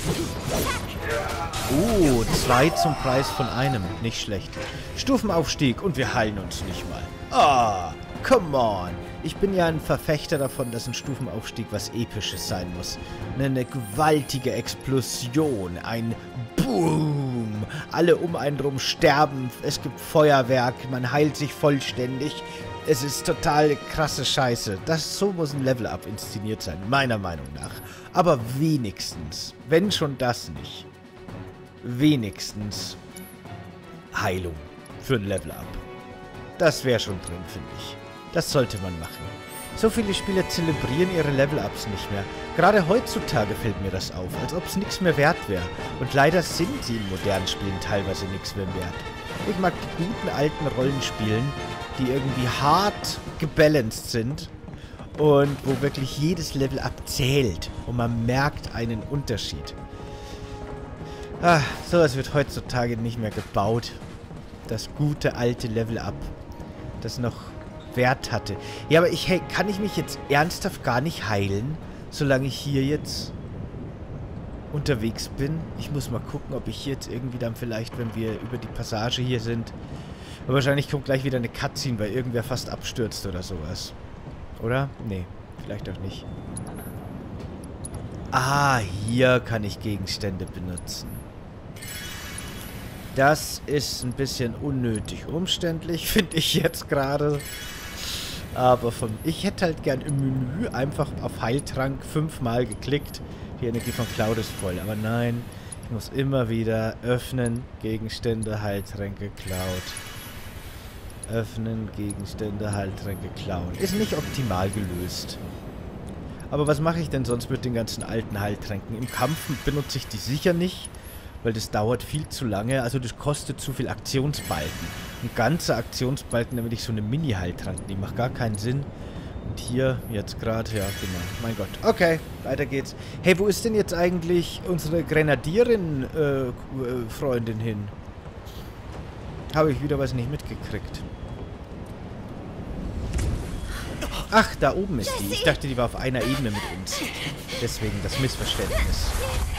Oh, zwei zum Preis von einem. Nicht schlecht. Stufenaufstieg und wir heilen uns nicht mal. Ah, come on. Ich bin ja ein Verfechter davon, dass ein Stufenaufstieg was Episches sein muss. Eine gewaltige Explosion, ein Boom. Alle um einen drum sterben, es gibt Feuerwerk, man heilt sich vollständig. Es ist total krasse Scheiße. Das, so muss ein Level-Up inszeniert sein, meiner Meinung nach. Aber wenigstens, wenn schon das nicht, wenigstens Heilung für ein Level-Up. Das wäre schon drin, finde ich. Das sollte man machen. So viele Spieler zelebrieren ihre Level-Ups nicht mehr. Gerade heutzutage fällt mir das auf, als ob es nichts mehr wert wäre. Und leider sind sie in modernen Spielen teilweise nichts mehr wert. Ich mag die guten alten Rollenspielen, die irgendwie hart gebalanced sind und wo wirklich jedes Level-Up zählt und man merkt einen Unterschied. Ah, sowas wird heutzutage nicht mehr gebaut. Das gute alte Level-Up, das noch Wert hatte. Ja, aber ich, hey, kann ich mich jetzt ernsthaft gar nicht heilen, solange ich hier jetzt unterwegs bin? Ich muss mal gucken, ob ich hier jetzt irgendwie dann vielleicht, wenn wir über die Passage hier sind, aber wahrscheinlich kommt gleich wieder eine Cutscene, weil irgendwer fast abstürzt oder sowas. Oder? Nee, vielleicht auch nicht. Ah, hier kann ich Gegenstände benutzen. Das ist ein bisschen unnötig umständlich, finde ich jetzt gerade. Aber vom, ich hätte halt gern im Menü einfach auf Heiltrank fünfmal geklickt. Die Energie von Cloud ist voll. Aber nein, ich muss immer wieder öffnen, Gegenstände, Heiltränke, Cloud. Öffnen, Gegenstände, Heiltränke, Cloud. Ist nicht optimal gelöst. Aber was mache ich denn sonst mit den ganzen alten Heiltränken? Im Kampf benutze ich die sicher nicht, weil das dauert viel zu lange. Also das kostet zu viel Aktionsbalken. Ein ganzer Aktionsbalken, damit ich so eine Mini-Heiltrank nehme. Macht gar keinen Sinn. Und hier, jetzt gerade, ja, genau. Mein Gott. Okay, weiter geht's. Hey, wo ist denn jetzt eigentlich unsere Grenadierin-Freundin äh, hin? Habe ich wieder was nicht mitgekriegt. Ach, da oben ist die. Ich dachte, die war auf einer Ebene mit uns. Deswegen das Missverständnis.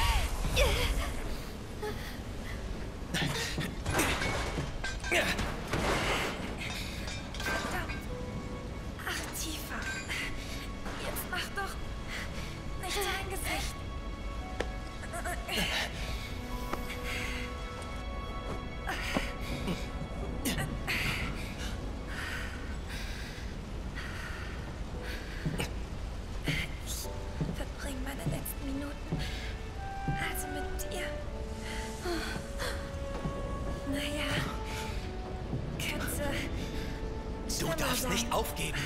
Du darfst nicht aufgeben.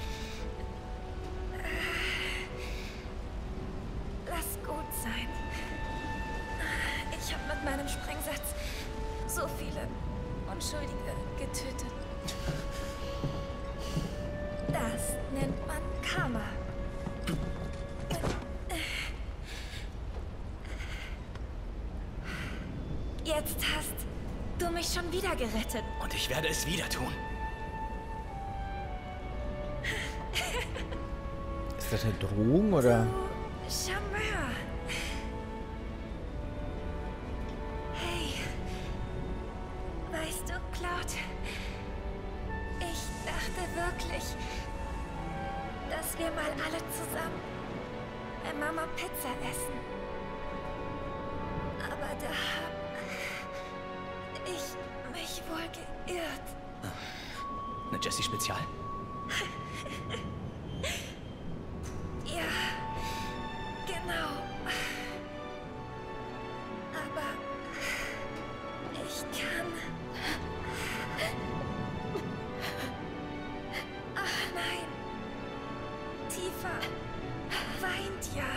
Lass gut sein. Ich habe mit meinem Sprengsatz so viele Unschuldige getötet. Das nennt man Karma. Jetzt hast du mich schon wieder gerettet. Und ich werde es wieder tun. Ist das eine Drohung, oder? Du Charmeur. Hey. Weißt du, Cloud? Ich dachte wirklich, dass wir mal alle zusammen bei Mama Pizza essen. Aber da habe ich mich wohl geirrt. Eine Jessie-Spezial? Ja, genau. Aber ich kann... Ach nein. Tifa weint ja.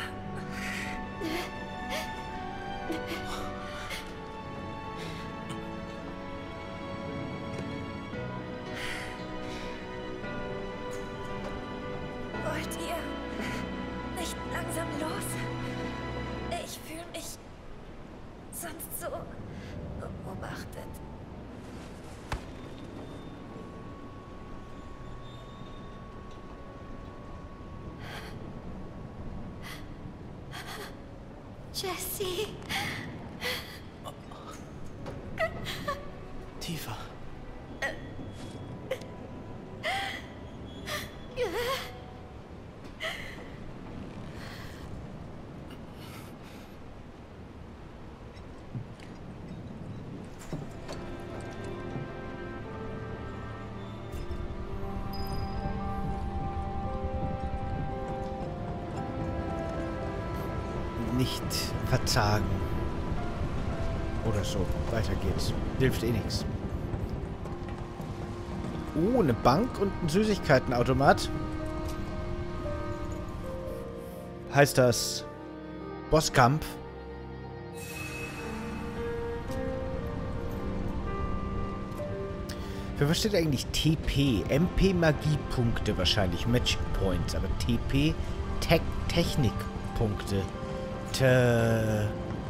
Wollt ihr nicht langsam los? Ich fühle mich sonst so beobachtet. Jessie. Tifa. nicht verzagen. Oder so. Weiter geht's. Hilft eh nichts. Oh, eine Bank und ein Süßigkeitenautomat. Heißt das Bosskampf? Für was steht eigentlich T P? M P Magiepunkte wahrscheinlich. Magic Points. Aber T P Te Technikpunkte. Te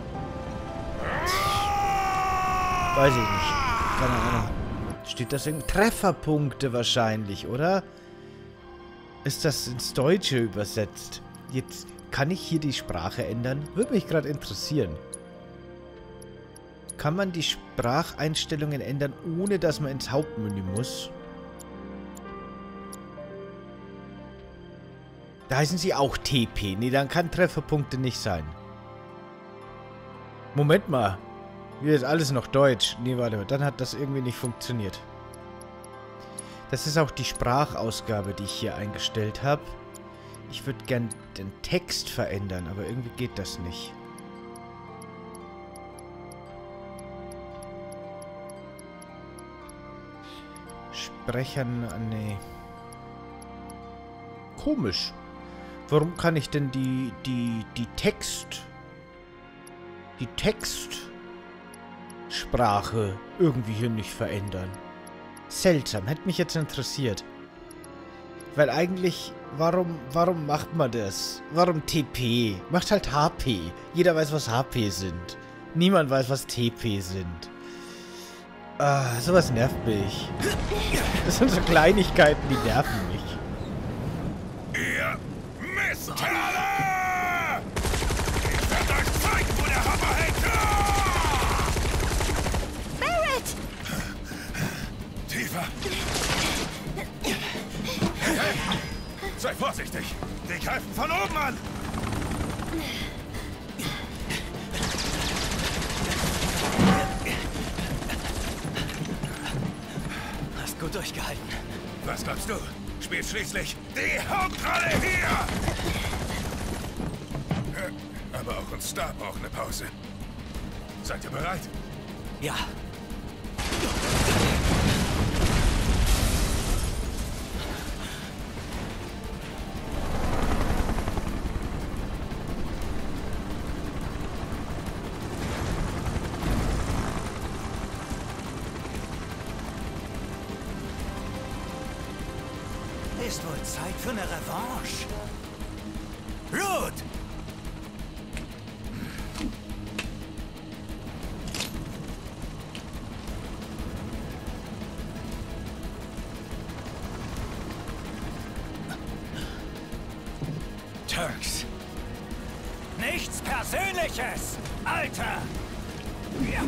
Weiß ich nicht. Keine Ahnung. Steht das in Trefferpunkte wahrscheinlich, oder? Ist das ins Deutsche übersetzt? Jetzt kann ich hier die Sprache ändern? Würde mich gerade interessieren. Kann man die Spracheinstellungen ändern, ohne dass man ins Hauptmenü muss? Da heißen sie auch T P. Nee, dann kann Trefferpunkte nicht sein. Moment mal. Hier ist alles noch Deutsch. Nee, warte, dann hat das irgendwie nicht funktioniert. Das ist auch die Sprachausgabe, die ich hier eingestellt habe. Ich würde gern den Text verändern, aber irgendwie geht das nicht. Sprechern... Nee. Komisch. Warum kann ich denn die, die, die Text... Die Textsprache irgendwie hier nicht verändern? Seltsam. Hätte mich jetzt interessiert. Weil eigentlich... Warum, warum macht man das? Warum T P? Macht halt H P. Jeder weiß, was H P sind. Niemand weiß, was T P sind. Ah, sowas nervt mich. Das sind so Kleinigkeiten, die nerven mich. Ihr Mistkerle! Ich werde euch zeigen, wo der Hammer hängt! Barret! Tiefer! Hey, hey! Sei vorsichtig! Die greifen von oben an! Hast gut durchgehalten. Was glaubst du? Spielt schließlich die Hauptrolle hier! Aber auch uns Star braucht eine Pause. Seid ihr bereit? Ja. Ist wohl Zeit für eine Revanche. Blut! Turks. Nichts Persönliches, Alter! Ja.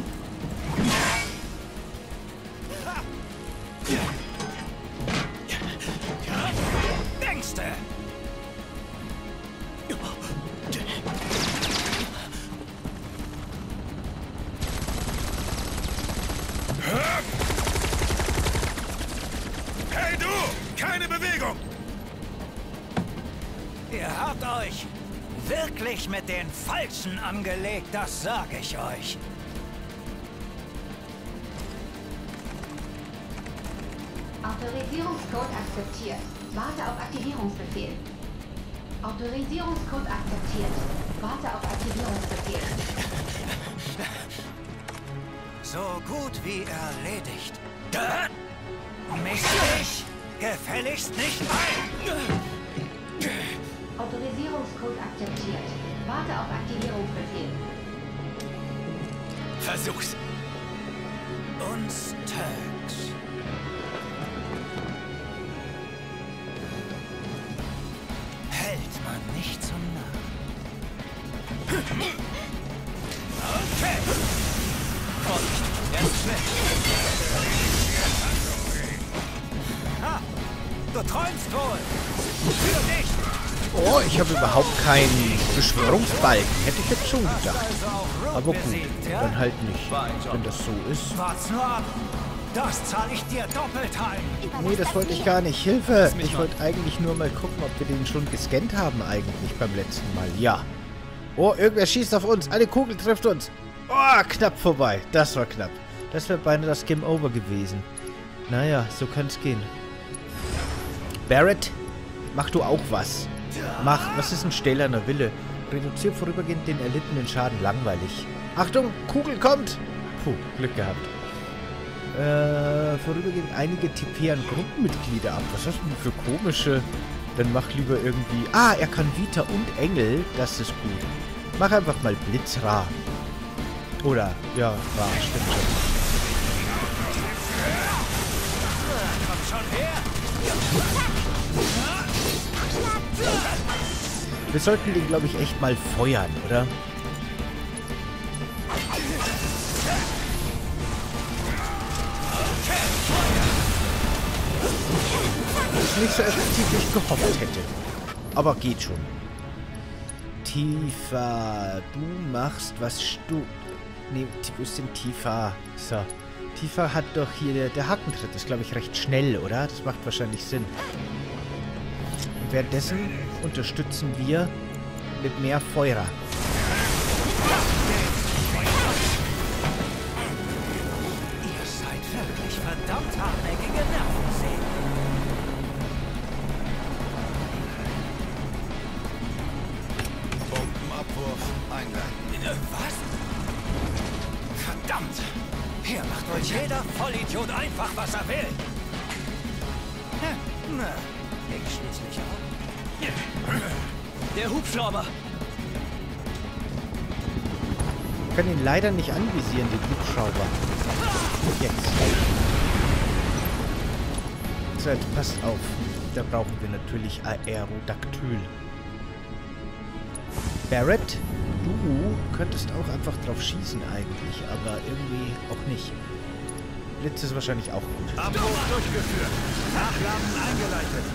Denkste! Hey du! Keine Bewegung! Ihr habt euch wirklich mit den Falschen angelegt, das sage ich euch. Autorisierungscode akzeptiert. Warte auf Aktivierungsbefehl. Autorisierungscode akzeptiert. Warte auf Aktivierungsbefehl. So gut wie erledigt. Misch dich gefälligst nicht ein! Autorisierungscode akzeptiert. Warte auf Aktivierungsbefehl. Versuch's. Uns Turks. Hält man nicht zum Narren. Okay. Vorsicht, er ist schnell. Ha, du träumst wohl. Für dich. Oh, ich habe überhaupt keinen Beschwörungsbalken. Hätte ich jetzt schon gedacht. Aber gut, dann halt nicht, wenn das so ist. Wart's nur ab. Das zahle ich dir doppelt heim. Nee, das wollte ich gar nicht. Hilfe! Ich wollte eigentlich nur mal gucken, ob wir den schon gescannt haben eigentlich beim letzten Mal. Ja. Oh, irgendwer schießt auf uns. Eine Kugel trifft uns. Oh, knapp vorbei. Das war knapp. Das wäre beinahe das Game Over gewesen. Naja, so kann es gehen. Barret, mach du auch was. Mach, was ist ein stählerner Wille? Reduziert vorübergehend den erlittenen Schaden. Langweilig. Achtung, Kugel kommt. Puh, Glück gehabt. Äh, vorübergehend einige T P an Gruppenmitglieder ab. Was hast du denn für komische... Dann mach lieber irgendwie... Ah, er kann Vita und Engel. Das ist gut. Mach einfach mal Blitzra. Oder, ja, Ra, stimmt schon. Komm schon her! Wir sollten den, glaube ich, echt mal feuern, oder? Ist nicht so effektiv, wie ich gehofft hätte. Aber geht schon. Tifa, du machst was du... Nee, wo ist denn Tifa? So. Tifa hat doch hier... Der, der Hackentritt ist, glaube ich, recht schnell, oder? Das macht wahrscheinlich Sinn. Und währenddessen unterstützen wir mit mehr Feuer. Ihr seid wirklich verdammt hartnäckige Nervensägen. Bombenabwurf einleiten. Was? Verdammt! Hier macht euch jeder Vollidiot einfach, was er will. Na, ich schließlich auch. Der Hubschrauber. Wir können ihn leider nicht anvisieren, den Hubschrauber. Jetzt. So, jetzt passt auf. Da brauchen wir natürlich Aerodactyl. Barret, du könntest auch einfach drauf schießen eigentlich, aber irgendwie auch nicht. Blitz ist wahrscheinlich auch gut. Abruf durchgeführt. Nachladen eingeleitet.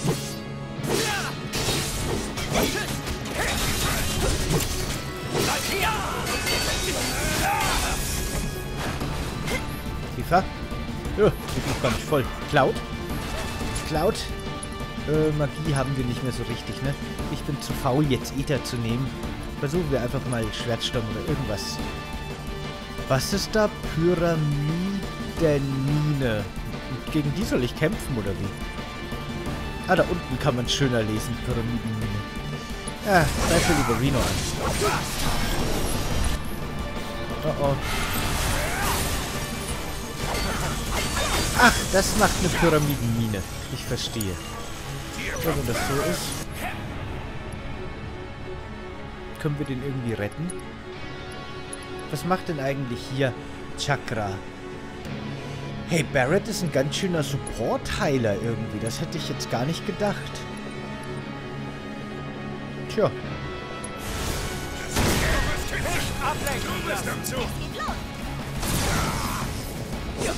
Tifa? Ja, geht noch gar nicht voll. Cloud? Cloud? Äh, Magie haben wir nicht mehr so richtig, ne? Ich bin zu faul, jetzt Ether zu nehmen. Versuchen wir einfach mal Schwertsturm oder irgendwas. Was ist da? Pyramidemine. Und gegen die soll ich kämpfen, oder wie? Ah, da unten kann man schöner lesen. Pyramidenmine. Ja, gleich will lieber Reno an. Oh oh. Ach, das macht eine Pyramidenmine. Ich verstehe. Ja, wenn das so ist, können wir den irgendwie retten? Was macht denn eigentlich hier Chakra? Hey, Barret ist ein ganz schöner Support-Heiler irgendwie. Das hätte ich jetzt gar nicht gedacht. Tja. Ablenken, du bist am Zug. Ja.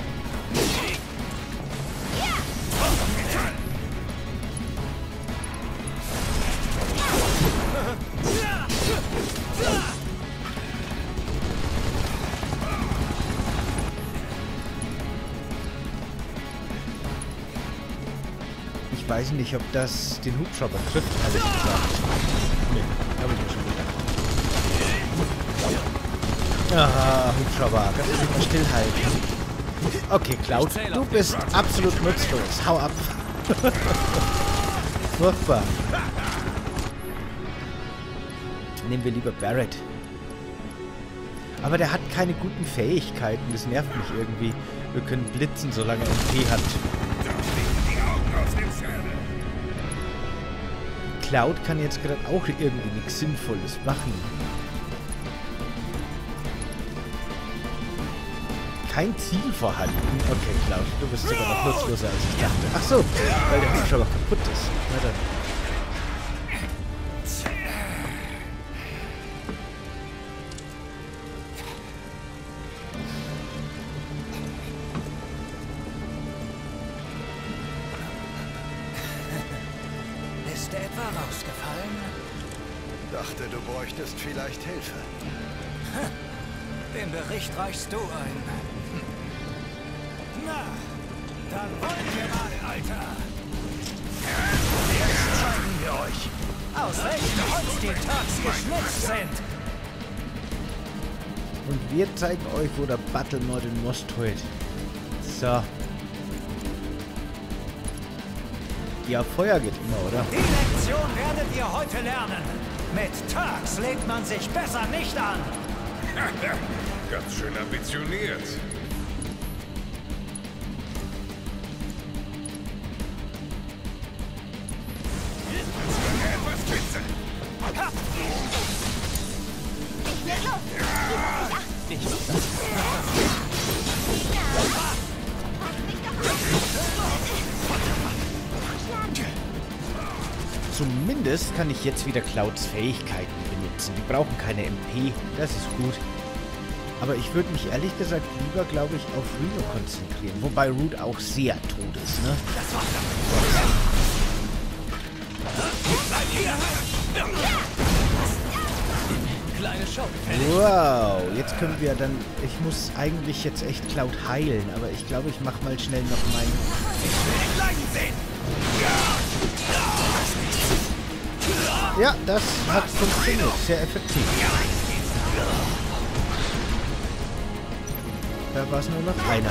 Ich weiß nicht, ob das den Hubschrauber trifft, ehrlich gesagt. Nee, habe ich mir schon gedacht. Aha, Hubschrauber, kannst du dich mal stillhalten? Okay, Cloud, du bist absolut nutzlos. Hau ab. Furchtbar. Nehmen wir lieber Barret. Aber der hat keine guten Fähigkeiten. Das nervt mich irgendwie. Wir können blitzen, solange er M P hat. Cloud kann jetzt gerade auch irgendwie nichts Sinnvolles machen. Kein Ziel vorhanden. Okay, Cloud, du bist sogar noch nutzloser als ich dachte. Ach so, weil der Hubschrauber kaputt ist. Na dann. Ist dir etwa rausgefallen? Dachte, du bräuchtest vielleicht Hilfe. Den Bericht reichst du ein. Na, dann wollen wir mal, Alter. Jetzt zeigen wir euch. aus welchem Holz die Turks geschnitzt sind. Und wir zeigen euch, wo der Battle Mod in Most holt. So. Ja, Feuer geht immer, oder? Die Lektion werdet ihr heute lernen. Mit Turks legt man sich besser nicht an. Ganz schön ambitioniert. Etwas kitzeln. Ich will los. Ich mach das. Pass mich doch an. Zumindest kann ich jetzt wieder Clouds Fähigkeiten benutzen. Die brauchen keine M P, das ist gut. Aber ich würde mich ehrlich gesagt lieber, glaube ich, auf Reno konzentrieren. Wobei Root auch sehr tot ist, ne? Das war's dann. Bleib hier! Kleine Show. Wow, jetzt können wir dann... Ich muss eigentlich jetzt echt Cloud heilen, aber ich glaube, ich mache mal schnell noch mein... Ich will dich leiden sehen! Ja, das hat funktioniert. Sehr effektiv. Da war es nur noch einer.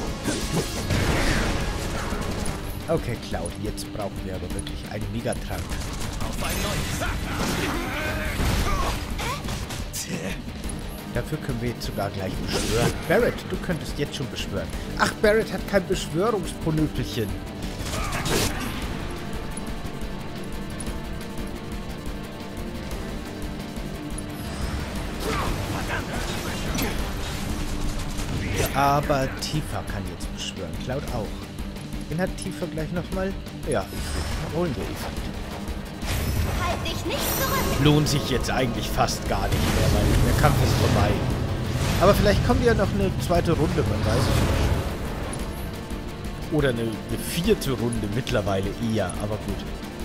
Okay, Cloud, jetzt brauchen wir aber wirklich einen Megatrank. Auf einen neuen. Dafür können wir jetzt sogar gleich beschwören. Barret, du könntest jetzt schon beschwören. Ach, Barret hat kein Beschwörungsponöpelchen. Aber Tifa kann jetzt beschwören. Cloud auch. Den hat Tifa gleich nochmal. Ja, Ifrit. Holen wir Ifrit. Halt dich nicht zurück. Lohnt sich jetzt eigentlich fast gar nicht mehr, weil der Kampf ist vorbei. Aber vielleicht kommt ja noch eine zweite Runde, man weiß es nicht. Oder eine, eine vierte Runde mittlerweile eher, aber gut.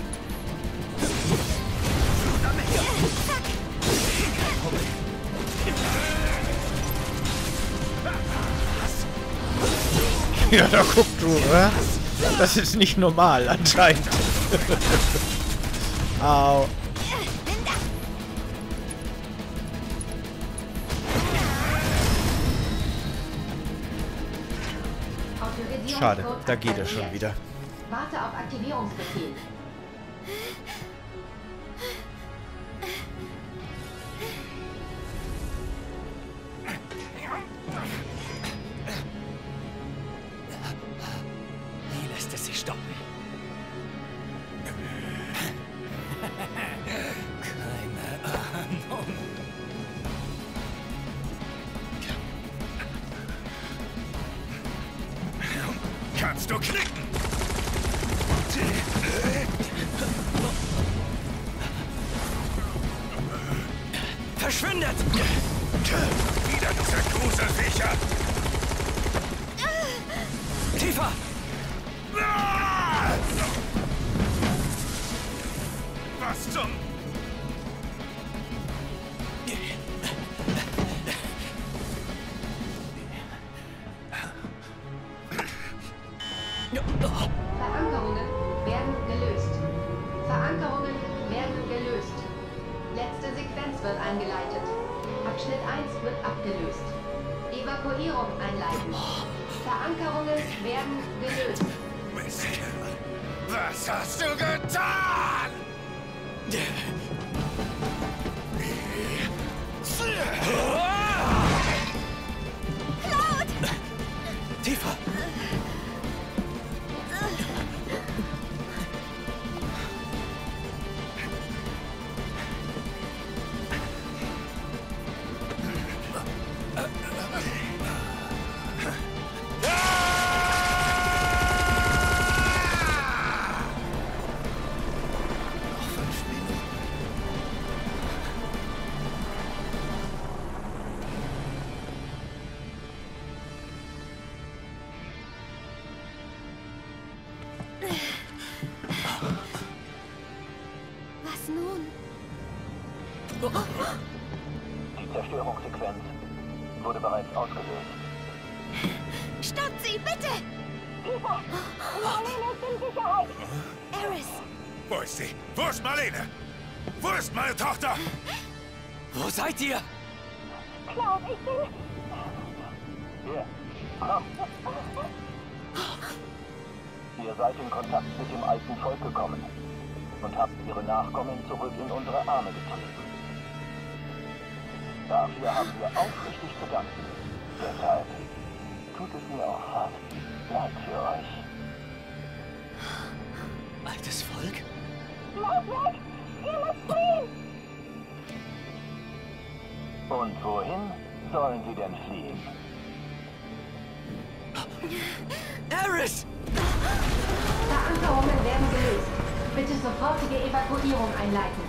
Ja, da guck du, oder? Das ist nicht normal, anscheinend. Au. Schade, da geht er schon wieder. Warte auf Aktivierungsbefehl. Wie lässt es sich stoppen? Keine Ahnung. Kannst du knicken? Verschwindet! Wieder diese Gruselviecher! Tifa! Was zum... Verankerungen werden gelöst. Verankerungen werden gelöst. Letzte Sequenz wird eingeleitet. Abschnitt eins wird abgelöst. Evakuierung einleiten. Verankerungen werden gelöst. Mistkerl, was hast du getan? Cloud! Tifa! Was nun? Die Zerstörungssequenz wurde bereits ausgelöst. Stopp sie, bitte! Tifa! Marlene ist in Sicherheit! Eris! Wo ist sie? Wo ist Marlene? Wo ist meine Tochter? Wo seid ihr? Cloud, ich bin... Hier. Komm. Ihr seid in Kontakt mit dem alten Volk gekommen und habt ihre Nachkommen zurück in unsere Arme getrieben. Dafür haben wir aufrichtig zu danken. Deshalb tut es mir auch fast leid für euch. Altes Volk? Lauf weg! Ihr müsst fliehen! Und wohin sollen sie denn fliehen? Aerith! Verankerungen werden gelöst. Bitte sofortige Evakuierung einleiten.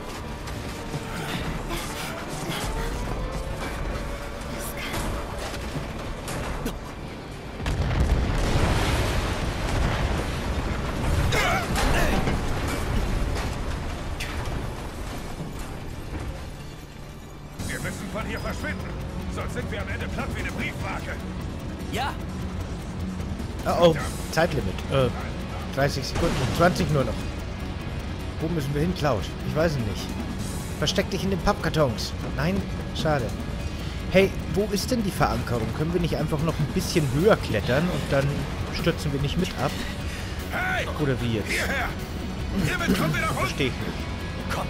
Wir müssen von hier verschwinden. Sonst sind wir am Ende platt wie eine Briefmarke. Ja! Oh, oh. Zeitlimit. Äh, dreißig Sekunden. zwanzig nur noch. Wo müssen wir hin, Cloud? Ich weiß es nicht. Versteck dich in den Pappkartons. Nein? Schade. Hey, wo ist denn die Verankerung? Können wir nicht einfach noch ein bisschen höher klettern und dann stürzen wir nicht mit ab? Hey! Oder wie jetzt? Hierher! Hiermit kommen wir nach unten! Verstehe ich nicht. Komm!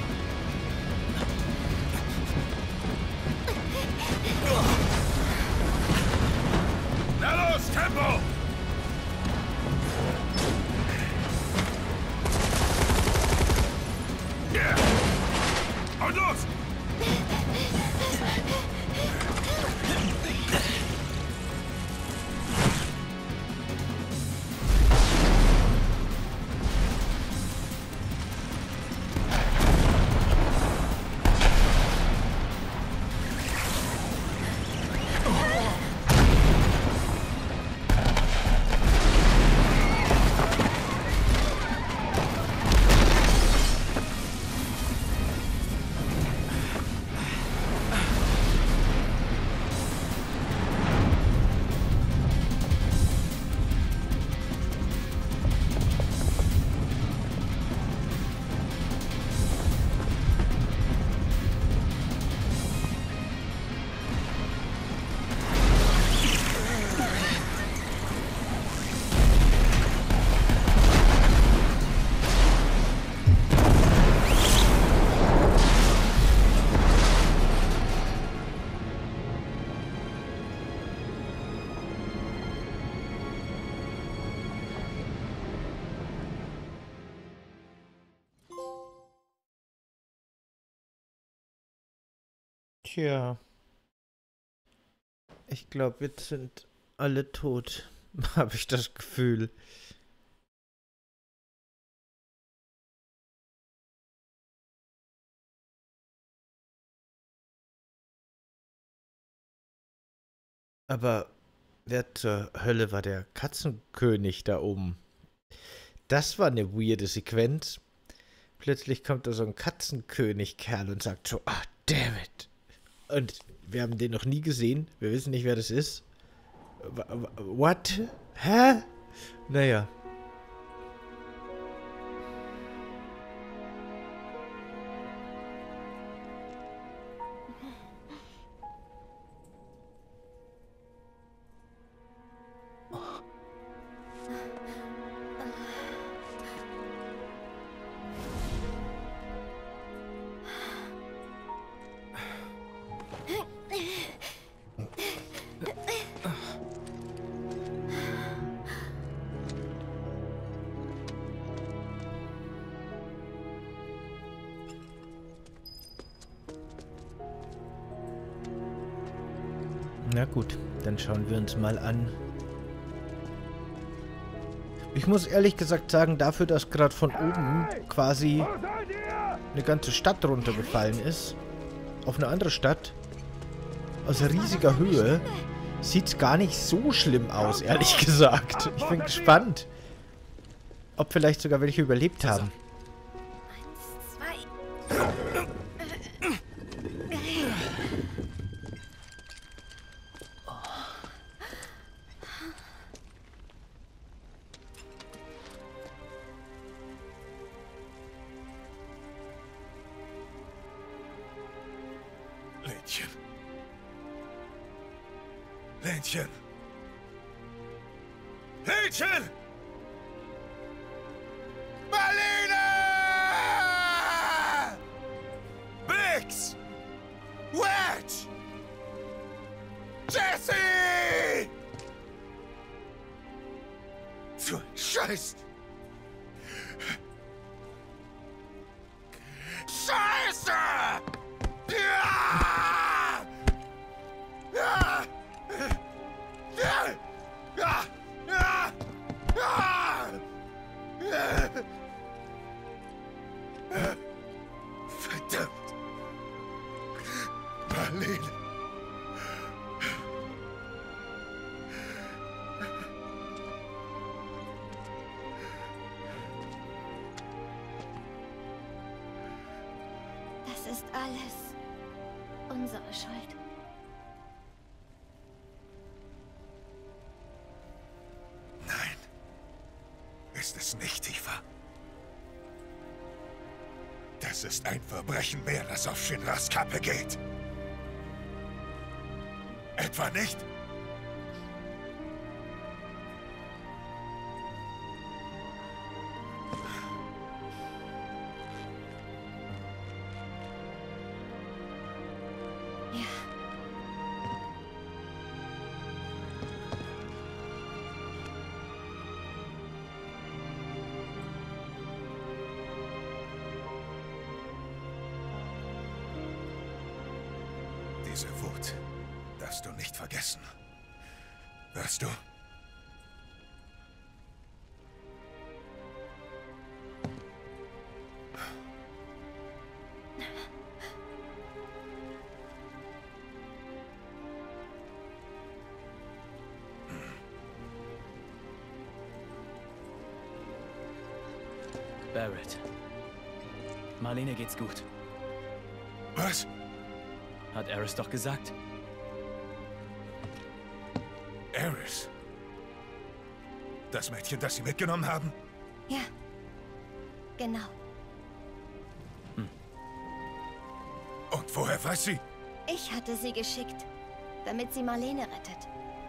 Na los, Tempo! Yeah. Und los! Tja. Ich glaube, jetzt sind alle tot. Habe ich das Gefühl. Aber wer zur Hölle war der Katzenkönig da oben? Das war eine weirde Sequenz. Plötzlich kommt da so ein Katzenkönig-Kerl und sagt so, ah, damn it. Und wir haben den noch nie gesehen. Wir wissen nicht, wer das ist. What? Hä? Naja. Na gut, dann schauen wir uns mal an. Ich muss ehrlich gesagt sagen, dafür, dass gerade von oben quasi eine ganze Stadt runtergefallen ist, auf eine andere Stadt, aus riesiger Höhe, sieht es gar nicht so schlimm aus, ehrlich gesagt. Ich bin gespannt, ob vielleicht sogar welche überlebt haben. Ländchen. Ländchen. Ländchen! Marlene! Bix! Wedge! Jesse! So ein Scheiß! Scheiße! Ja! Ja! Ja! Ja! Ja! Ja! Verdammt! Marlene! Das ist alles unsere Schuld. Nein, ist es nicht, Tifa. Das ist ein Verbrechen mehr, das auf Shinras Kappe geht. Etwa nicht? Diese Wut darfst du nicht vergessen. Hörst du? Barrett. Marlene geht's gut. Was? Hat Eris doch gesagt. Eris? Das Mädchen, das Sie mitgenommen haben? Ja, genau. Hm. Und woher weiß sie? Ich hatte sie geschickt, damit sie Marlene rettet.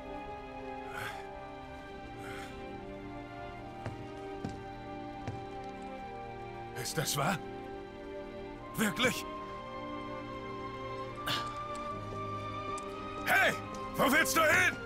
Ist das wahr? Wirklich? Hey! Wo willst du hin?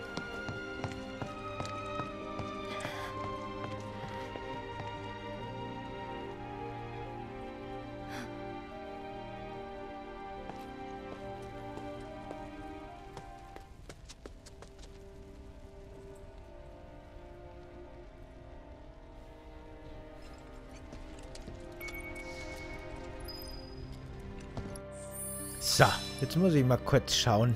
So, jetzt muss ich mal kurz schauen.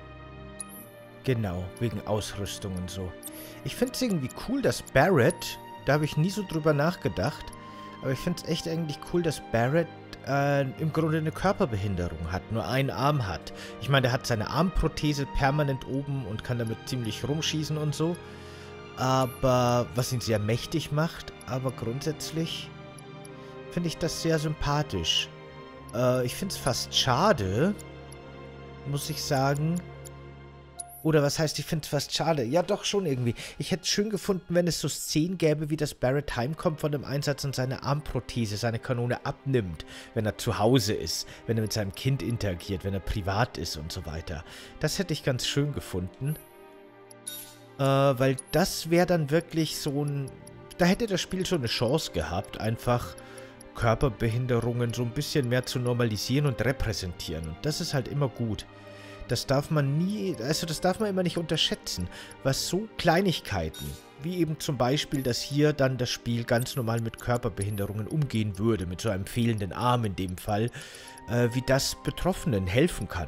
Genau, wegen Ausrüstung und so. Ich finde es irgendwie cool, dass Barrett, da habe ich nie so drüber nachgedacht, aber ich finde es echt eigentlich cool, dass Barrett äh, im Grunde eine Körperbehinderung hat, nur einen Arm hat. Ich meine, der hat seine Armprothese permanent oben und kann damit ziemlich rumschießen und so. Aber, was ihn sehr mächtig macht, aber grundsätzlich finde ich das sehr sympathisch. Äh, ich finde es fast schade, muss ich sagen. Oder was heißt, ich finde es fast schade? Ja, doch schon irgendwie. Ich hätte es schön gefunden, wenn es so Szenen gäbe, wie das Barrett heimkommt von dem Einsatz und seine Armprothese, seine Kanone abnimmt, wenn er zu Hause ist, wenn er mit seinem Kind interagiert, wenn er privat ist und so weiter. Das hätte ich ganz schön gefunden. Äh, weil das wäre dann wirklich so ein... Da hätte das Spiel schon eine Chance gehabt, einfach Körperbehinderungen so ein bisschen mehr zu normalisieren und repräsentieren. Und das ist halt immer gut. Das darf man nie, also das darf man immer nicht unterschätzen, was so Kleinigkeiten, wie eben zum Beispiel, dass hier dann das Spiel ganz normal mit Körperbehinderungen umgehen würde, mit so einem fehlenden Arm in dem Fall, äh, wie das Betroffenen helfen kann.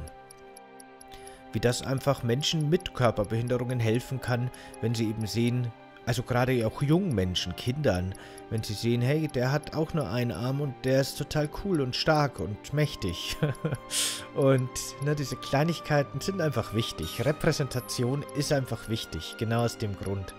Wie das einfach Menschen mit Körperbehinderungen helfen kann, wenn sie eben sehen, also gerade auch jungen Menschen, Kindern, wenn sie sehen, hey, der hat auch nur einen Arm und der ist total cool und stark und mächtig. Und ne, diese Kleinigkeiten sind einfach wichtig. Repräsentation ist einfach wichtig, genau aus dem Grund.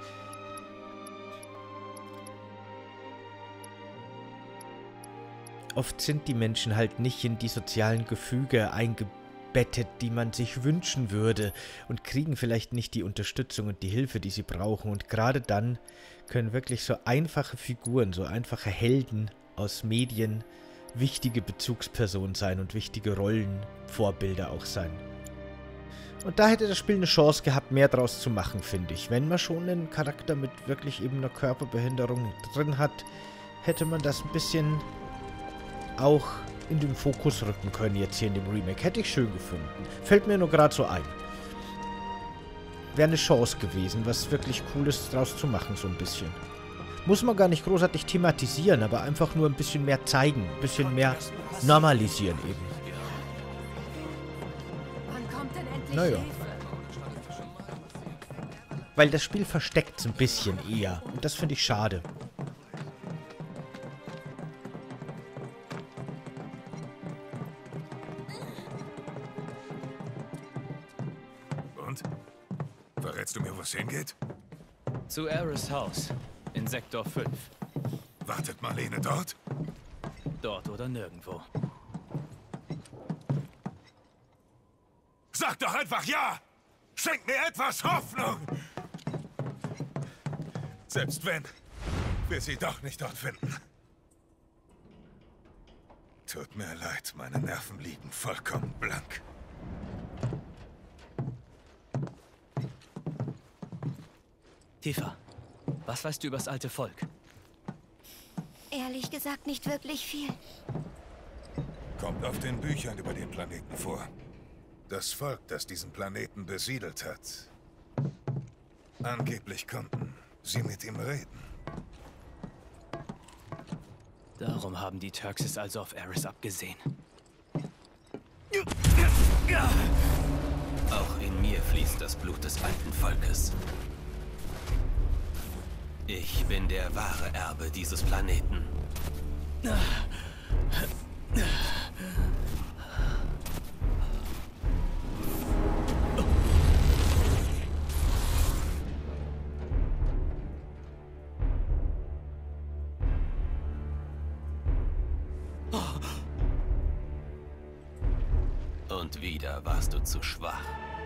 Oft sind die Menschen halt nicht in die sozialen Gefüge eingebunden, eingebettet, die man sich wünschen würde und kriegen vielleicht nicht die Unterstützung und die Hilfe, die sie brauchen. Und gerade dann können wirklich so einfache Figuren, so einfache Helden aus Medien wichtige Bezugspersonen sein und wichtige Rollenvorbilder auch sein. Und da hätte das Spiel eine Chance gehabt, mehr draus zu machen, finde ich. Wenn man schon einen Charakter mit wirklich eben einer Körperbehinderung drin hat, hätte man das ein bisschen auch in den Fokus rücken können jetzt hier in dem Remake. Hätte ich schön gefunden. Fällt mir nur gerade so ein. Wäre eine Chance gewesen, was wirklich Cooles draus zu machen, so ein bisschen. Muss man gar nicht großartig thematisieren, aber einfach nur ein bisschen mehr zeigen, ein bisschen mehr normalisieren eben. Naja. Weil das Spiel versteckt es ein bisschen eher. Und das finde ich schade. Und? Verrätst du mir, wo es hingeht? Zu Ares Haus. In Sektor fünf. Wartet Marlene dort? Dort oder nirgendwo. Sag doch einfach ja! Schenk mir etwas Hoffnung! Selbst wenn wir sie doch nicht dort finden. Tut mir leid, meine Nerven liegen vollkommen blank. Tifa, was weißt du über das alte Volk? Ehrlich gesagt nicht wirklich viel. Kommt auf den Büchern über den Planeten vor. Das Volk, das diesen Planeten besiedelt hat. Angeblich konnten sie mit ihm reden. Darum haben die Turks also auf Ares abgesehen. Auch in mir fließt das Blut des alten Volkes. Ich bin der wahre Erbe dieses Planeten. Und wieder warst du zu schwach.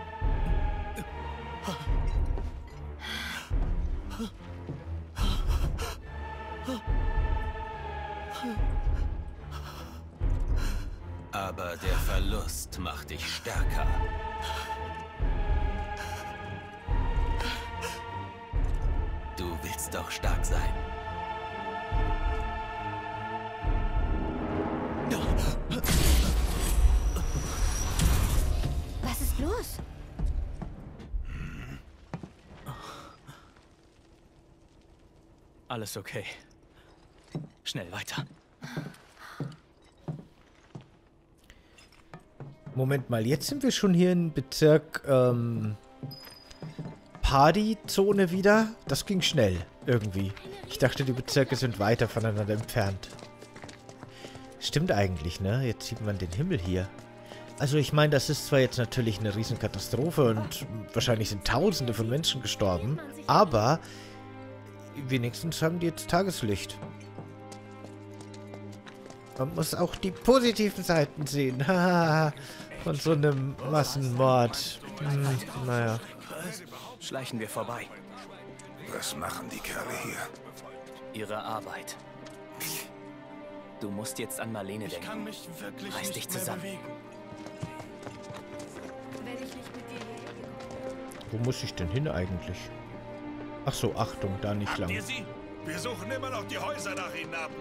Aber der Verlust macht dich stärker. Du willst doch stark sein. Was ist los? Alles okay. Schnell weiter. Moment mal, jetzt sind wir schon hier in Bezirk ähm, Partyzone wieder. Das ging schnell, irgendwie. Ich dachte, die Bezirke sind weiter voneinander entfernt. Stimmt eigentlich, ne? Jetzt sieht man den Himmel hier. Also ich meine, das ist zwar jetzt natürlich eine Riesenkatastrophe und wahrscheinlich sind Tausende von Menschen gestorben, aber wenigstens haben die jetzt Tageslicht. Man muss auch die positiven Seiten sehen. Haha. Von so einem Massenmord. Hm, naja. Schleichen wir vorbei. Was machen die Kerle hier? Ihre Arbeit. Du musst jetzt an Marlene denken. Ich kann mich wirklich Reiß dich zusammen. Wo muss ich denn hin eigentlich? Ach so, Achtung, da nicht lang. Habt ihr sie? Wir suchen immer noch die Häuser nach ihnen ab.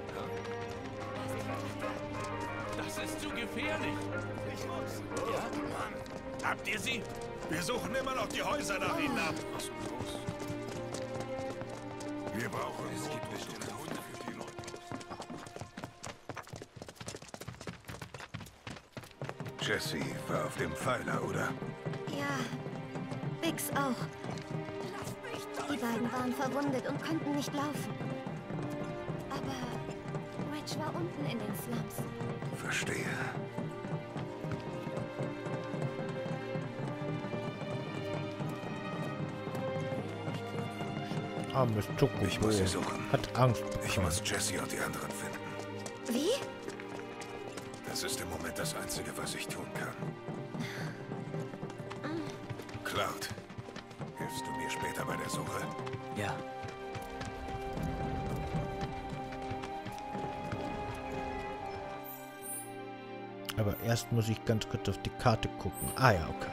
Das ist zu gefährlich. Ich muss. Ja, Mann. Habt ihr sie? Wir suchen immer noch die Häuser nach ihnen ab. Was ist los? Wir brauchen Notrüstung. Hunde für die Leute. Jesse war auf dem Pfeiler, oder? Ja, Bix auch. Die beiden waren verwundet und konnten nicht laufen. Aber Wedge war unten in den Slums. Verstehe. Armes Choco. Ich muss sie suchen. Hat Angst. Ich muss Jesse und die anderen finden. Wie? Das ist im Moment das Einzige, was ich tun kann. geklaut. Hilfst du mir später bei der Suche? Ja. Aber erst muss ich ganz kurz auf die Karte gucken. Ah ja, okay.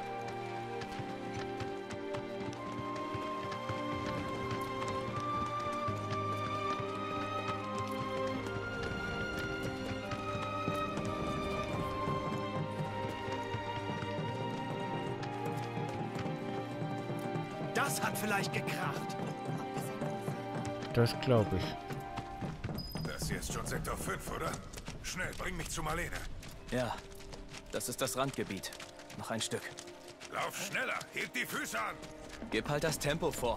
Das hat vielleicht gekracht. Das glaube ich. Das hier ist schon Sektor fünf, oder? Schnell, bring mich zu Marlene. Ja, das ist das Randgebiet. Noch ein Stück. Lauf schneller, heb die Füße an. Gib halt das Tempo vor.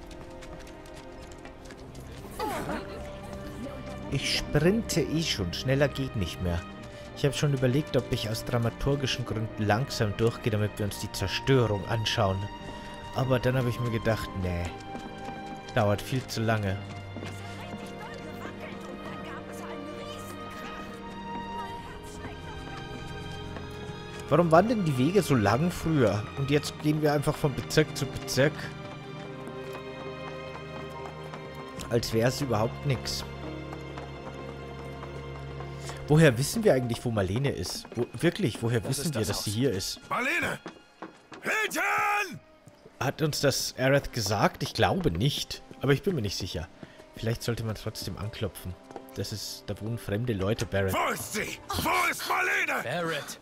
Ich sprinte eh schon. Schneller geht nicht mehr. Ich habe schon überlegt, ob ich aus dramaturgischen Gründen langsam durchgehe, damit wir uns die Zerstörung anschauen. Aber dann habe ich mir gedacht, nee. Dauert viel zu lange. Warum waren denn die Wege so lang früher? Und jetzt gehen wir einfach von Bezirk zu Bezirk. Als wäre es überhaupt nichts. Woher wissen wir eigentlich, wo Marlene ist? Wo, wirklich, woher das wissen wir, das dass Haus. sie hier ist? Marlene! Hinten! Hat uns das Aerith gesagt? Ich glaube nicht. Aber ich bin mir nicht sicher. Vielleicht sollte man trotzdem anklopfen. Das ist, da wohnen fremde Leute, Barrett. Wo ist sie? Wo ist Marlene? Barrett!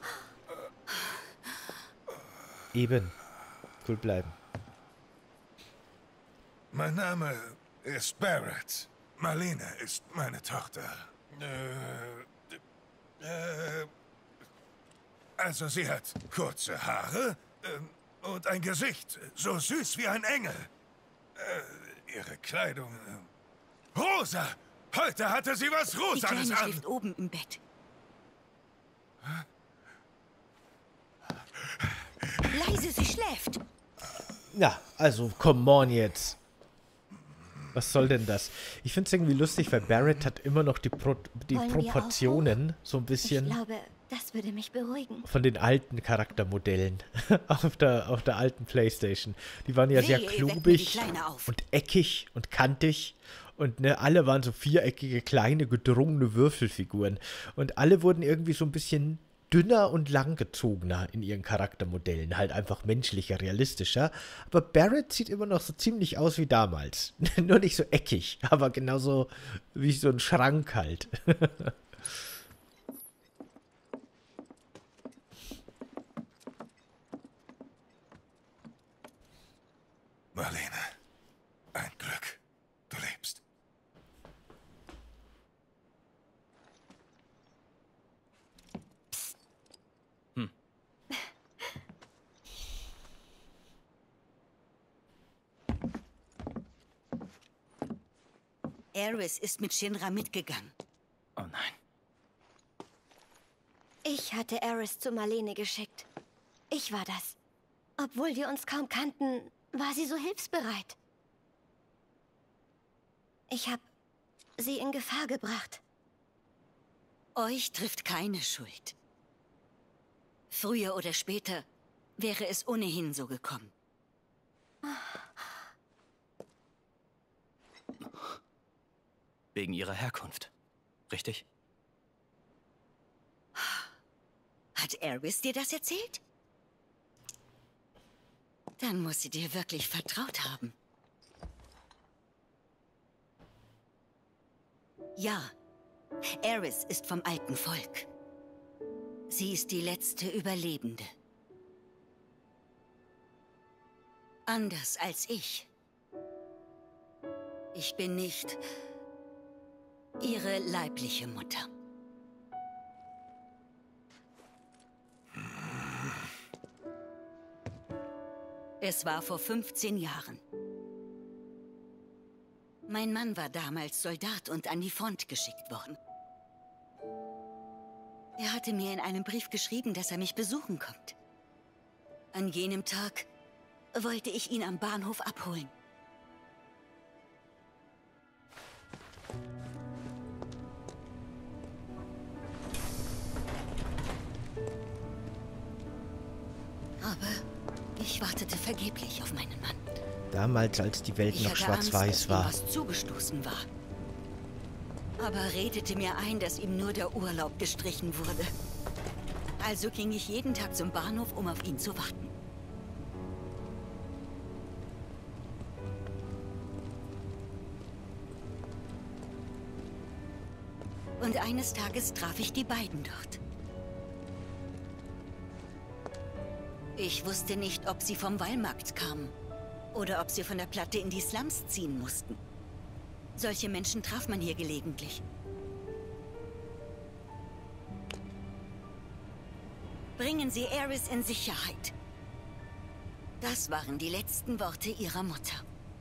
Eben. Cool bleiben. Mein Name ist Barrett. Marlene ist meine Tochter. Äh, äh, also sie hat kurze Haare äh, und ein Gesicht so süß wie ein Engel. Äh, ihre Kleidung... Äh, rosa! Heute hatte sie was Rosanes Die Kleine an. schläft oben im Bett. Leise, sie schläft. Ja, also, come on jetzt. Was soll denn das? Ich finde es irgendwie lustig, weil Barrett hat immer noch die, Pro die Wollen wir Proportionen so ein Ich bisschen glaube, das würde mich beruhigen. von den alten Charaktermodellen auf der, auf der alten PlayStation. Die waren ja sehr Wehe, ihr weckt mir die klobig Kleine auf. und eckig und kantig. Und ne, alle waren so viereckige, kleine, gedrungene Würfelfiguren. Und alle wurden irgendwie so ein bisschen dünner und langgezogener in ihren Charaktermodellen. Halt einfach menschlicher, realistischer. Aber Barrett sieht immer noch so ziemlich aus wie damals. Nur nicht so eckig, aber genauso wie so ein Schrank halt. Marlene, ein Glück. Du lebst. Hm. Aerith ist mit Shinra mitgegangen. Oh nein. Ich hatte Aerith zu Marlene geschickt. Ich war das. Obwohl wir uns kaum kannten, war sie so hilfsbereit. Ich habe sie in Gefahr gebracht. Euch trifft keine Schuld. Früher oder später wäre es ohnehin so gekommen. Wegen ihrer Herkunft. Richtig? Hat Aerith dir das erzählt? Dann muss sie dir wirklich vertraut haben. Ja, Aerith ist vom alten Volk. Sie ist die letzte Überlebende. Anders als ich. Ich bin nicht ihre leibliche Mutter. Es war vor fünfzehn Jahren. Mein Mann war damals Soldat und an die Front geschickt worden. Er hatte mir in einem Brief geschrieben, dass er mich besuchen kommt. An jenem Tag wollte ich ihn am Bahnhof abholen. Aber Ich wartete vergeblich auf meinen Mann. Damals, als die Welt Ich noch hatte schwarz-weiß Angst, war. dass ihm was zugestoßen war. Aber redete mir ein, dass ihm nur der Urlaub gestrichen wurde. Also ging ich jeden Tag zum Bahnhof, um auf ihn zu warten. Und eines Tages traf ich die beiden dort. Ich wusste nicht, ob sie vom Wallmarkt kamen oder ob sie von der Platte in die Slums ziehen mussten. Solche Menschen traf man hier gelegentlich. Bringen Sie Eris in Sicherheit. Das waren die letzten Worte ihrer Mutter.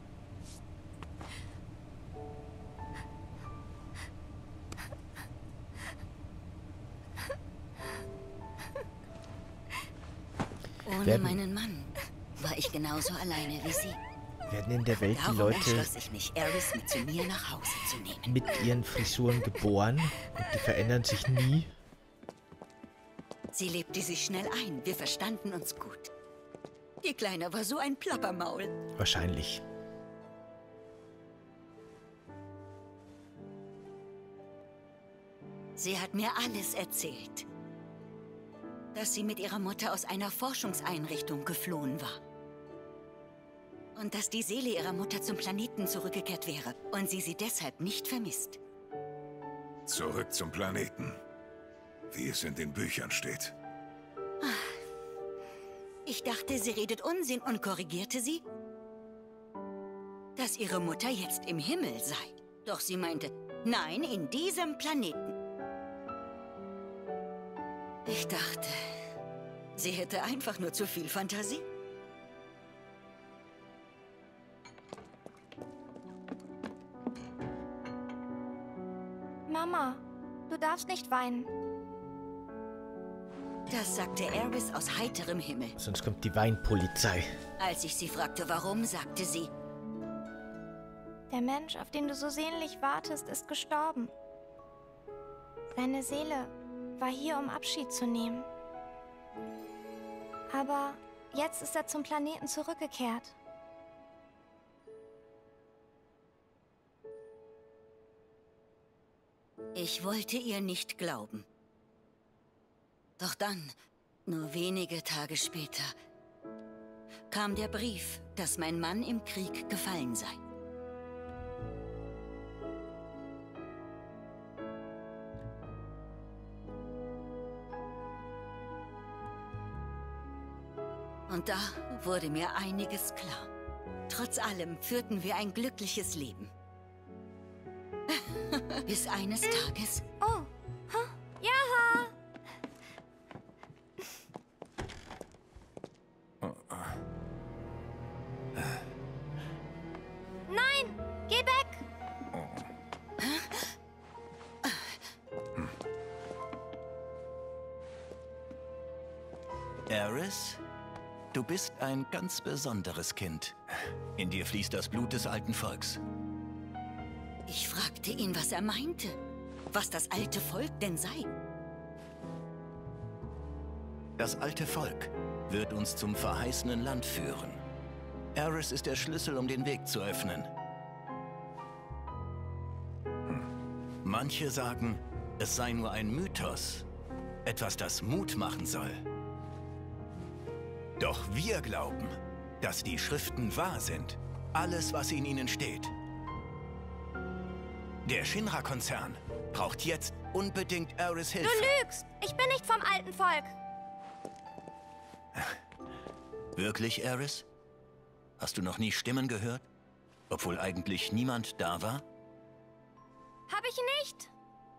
Ohne Werden- meinen Mann war ich genauso alleine wie sie. Werden in der Welt die Darum Leute entschloss ich mich, Eris mit zu mir nach Hause zu nehmen. mit ihren Frisuren geboren und die verändern sich nie? Sie lebte sich schnell ein. Wir verstanden uns gut. Die Kleine war so ein Plappermaul. Wahrscheinlich. Sie hat mir alles erzählt. Dass sie mit ihrer Mutter aus einer Forschungseinrichtung geflohen war. Und dass die Seele ihrer Mutter zum Planeten zurückgekehrt wäre und sie sie deshalb nicht vermisst. Zurück zum Planeten. Wie es in den Büchern steht. Ich dachte, sie redet Unsinn und korrigierte sie, dass ihre Mutter jetzt im Himmel sei. Doch sie meinte, nein, in diesem Planeten. Ich dachte, sie hätte einfach nur zu viel Fantasie. Mama, du darfst nicht weinen. Das sagte Eris aus heiterem Himmel. Sonst kommt die Weinpolizei. Als ich sie fragte, warum, sagte sie, Der Mensch, auf den du so sehnlich wartest, ist gestorben. Seine Seele war hier, um Abschied zu nehmen. Aber jetzt ist er zum Planeten zurückgekehrt. ich wollte ihr nicht glauben. Doch dann, nur wenige Tage später, kam der Brief, dass mein Mann im Krieg gefallen sei. Und da wurde mir einiges klar. Trotz allem führten wir ein glückliches Leben. Bis eines Tages... Oh, ha, ja! Nein, geh weg! Eris? Du bist ein ganz besonderes Kind. In dir fließt das Blut des alten Volks. Ich fragte ihn, was er meinte. Was das alte Volk denn sei. Das alte Volk wird uns zum verheißenen Land führen. Eris ist der Schlüssel, um den Weg zu öffnen. Hm. Manche sagen, es sei nur ein Mythos. Etwas, das Mut machen soll. Doch wir glauben, dass die Schriften wahr sind. Alles, was in ihnen steht. Der Shinra-Konzern braucht jetzt unbedingt Eris' Hilfe. Du lügst! Ich bin nicht vom alten Volk! Wirklich, Eris? Hast du noch nie Stimmen gehört? Obwohl eigentlich niemand da war? Hab ich nicht!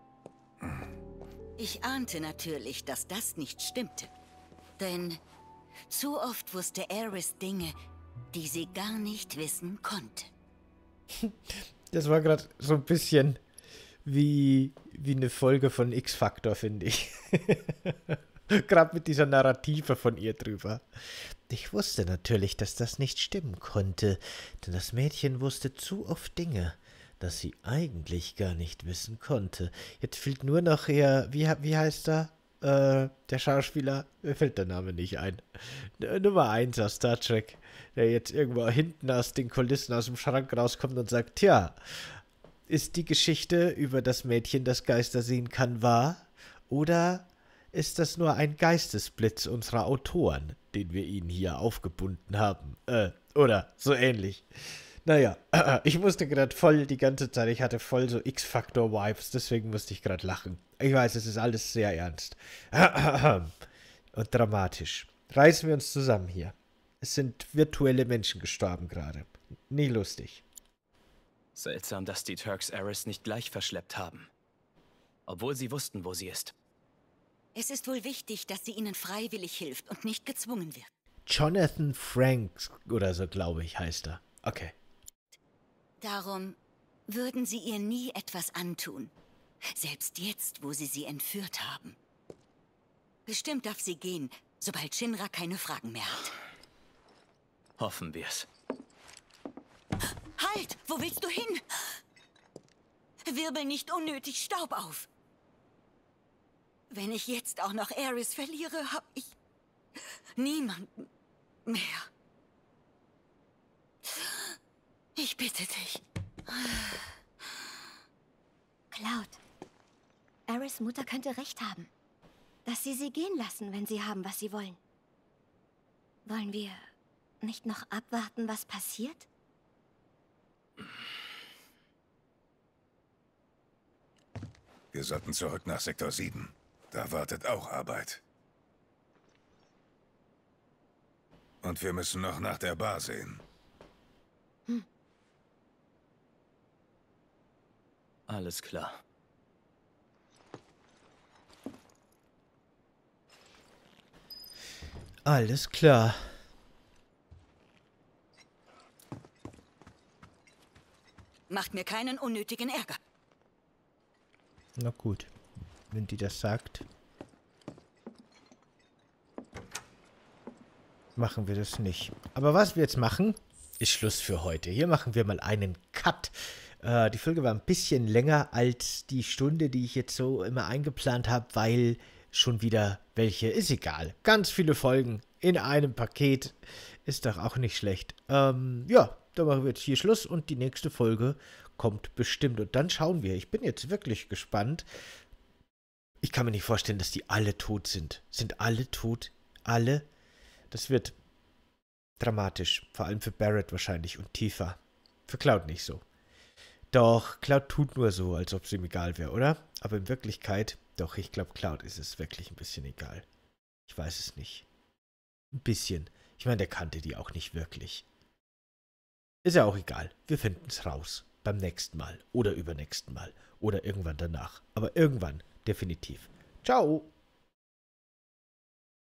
Ich ahnte natürlich, dass das nicht stimmte. Denn zu oft wusste Eris Dinge, die sie gar nicht wissen konnte. Das war gerade so ein bisschen wie, wie eine Folge von X-Factor, finde ich. Gerade mit dieser Narrative von ihr drüber. Ich wusste natürlich, dass das nicht stimmen konnte, denn das Mädchen wusste zu oft Dinge, dass sie eigentlich gar nicht wissen konnte. Jetzt fehlt nur noch ihr, wie, wie heißt er? Äh, der Schauspieler, mir fällt der Name nicht ein. N Nummer eins aus Star Trek, der jetzt irgendwo hinten aus den Kulissen aus dem Schrank rauskommt und sagt, tja, ist die Geschichte über das Mädchen, das Geister sehen kann, wahr? Oder ist das nur ein Geistesblitz unserer Autoren, den wir ihnen hier aufgebunden haben? Äh, oder so ähnlich. Naja, ich musste gerade voll die ganze Zeit, ich hatte voll so X-Factor-Vibes, deswegen musste ich gerade lachen. Ich weiß, es ist alles sehr ernst. Und dramatisch. Reißen wir uns zusammen hier. Es sind virtuelle Menschen gestorben gerade. Nie lustig. Seltsam, dass die Turks Eris nicht gleich verschleppt haben. Obwohl sie wussten, wo sie ist. Es ist wohl wichtig, dass sie ihnen freiwillig hilft und nicht gezwungen wird. Jonathan Franks oder so, glaube ich, heißt er. Okay. Darum würden sie ihr nie etwas antun. Selbst jetzt, wo sie sie entführt haben. Bestimmt darf sie gehen, sobald Shinra keine Fragen mehr hat. Hoffen wir's. Halt! Wo willst du hin? Wirbel nicht unnötig Staub auf. Wenn ich jetzt auch noch Eris verliere, habe ich niemanden mehr. Ich bitte dich. Cloud. Eris' Mutter könnte recht haben. Dass sie sie gehen lassen, wenn sie haben, was sie wollen. Wollen wir nicht noch abwarten, was passiert? Wir sollten zurück nach Sektor sieben. Da wartet auch Arbeit. Und wir müssen noch nach der Bar sehen. Hm. Alles klar. Alles klar. Macht mir keinen unnötigen Ärger. Na gut, wenn die das sagt, machen wir das nicht. Aber was wir jetzt machen, ist Schluss für heute. Hier machen wir mal einen Cut. Äh, die Folge war ein bisschen länger als die Stunde, die ich jetzt so immer eingeplant habe, weil schon wieder welche, ist egal. Ganz viele Folgen in einem Paket, ist doch auch nicht schlecht. Ähm, ja, dann machen wir jetzt hier Schluss und die nächste Folge kommt bestimmt. Und dann schauen wir. Ich bin jetzt wirklich gespannt. Ich kann mir nicht vorstellen, dass die alle tot sind. Sind alle tot? Alle? Das wird dramatisch. Vor allem für Barrett wahrscheinlich und Tifa. Für Cloud nicht so. Doch, Cloud tut nur so, als ob es ihm egal wäre, oder? Aber in Wirklichkeit, doch, ich glaube, Cloud ist es wirklich ein bisschen egal. Ich weiß es nicht. Ein bisschen. Ich meine, der kannte die auch nicht wirklich. Ist ja auch egal. Wir finden es raus. Beim nächsten Mal. Oder übernächsten Mal. Oder irgendwann danach. Aber irgendwann, definitiv. Ciao.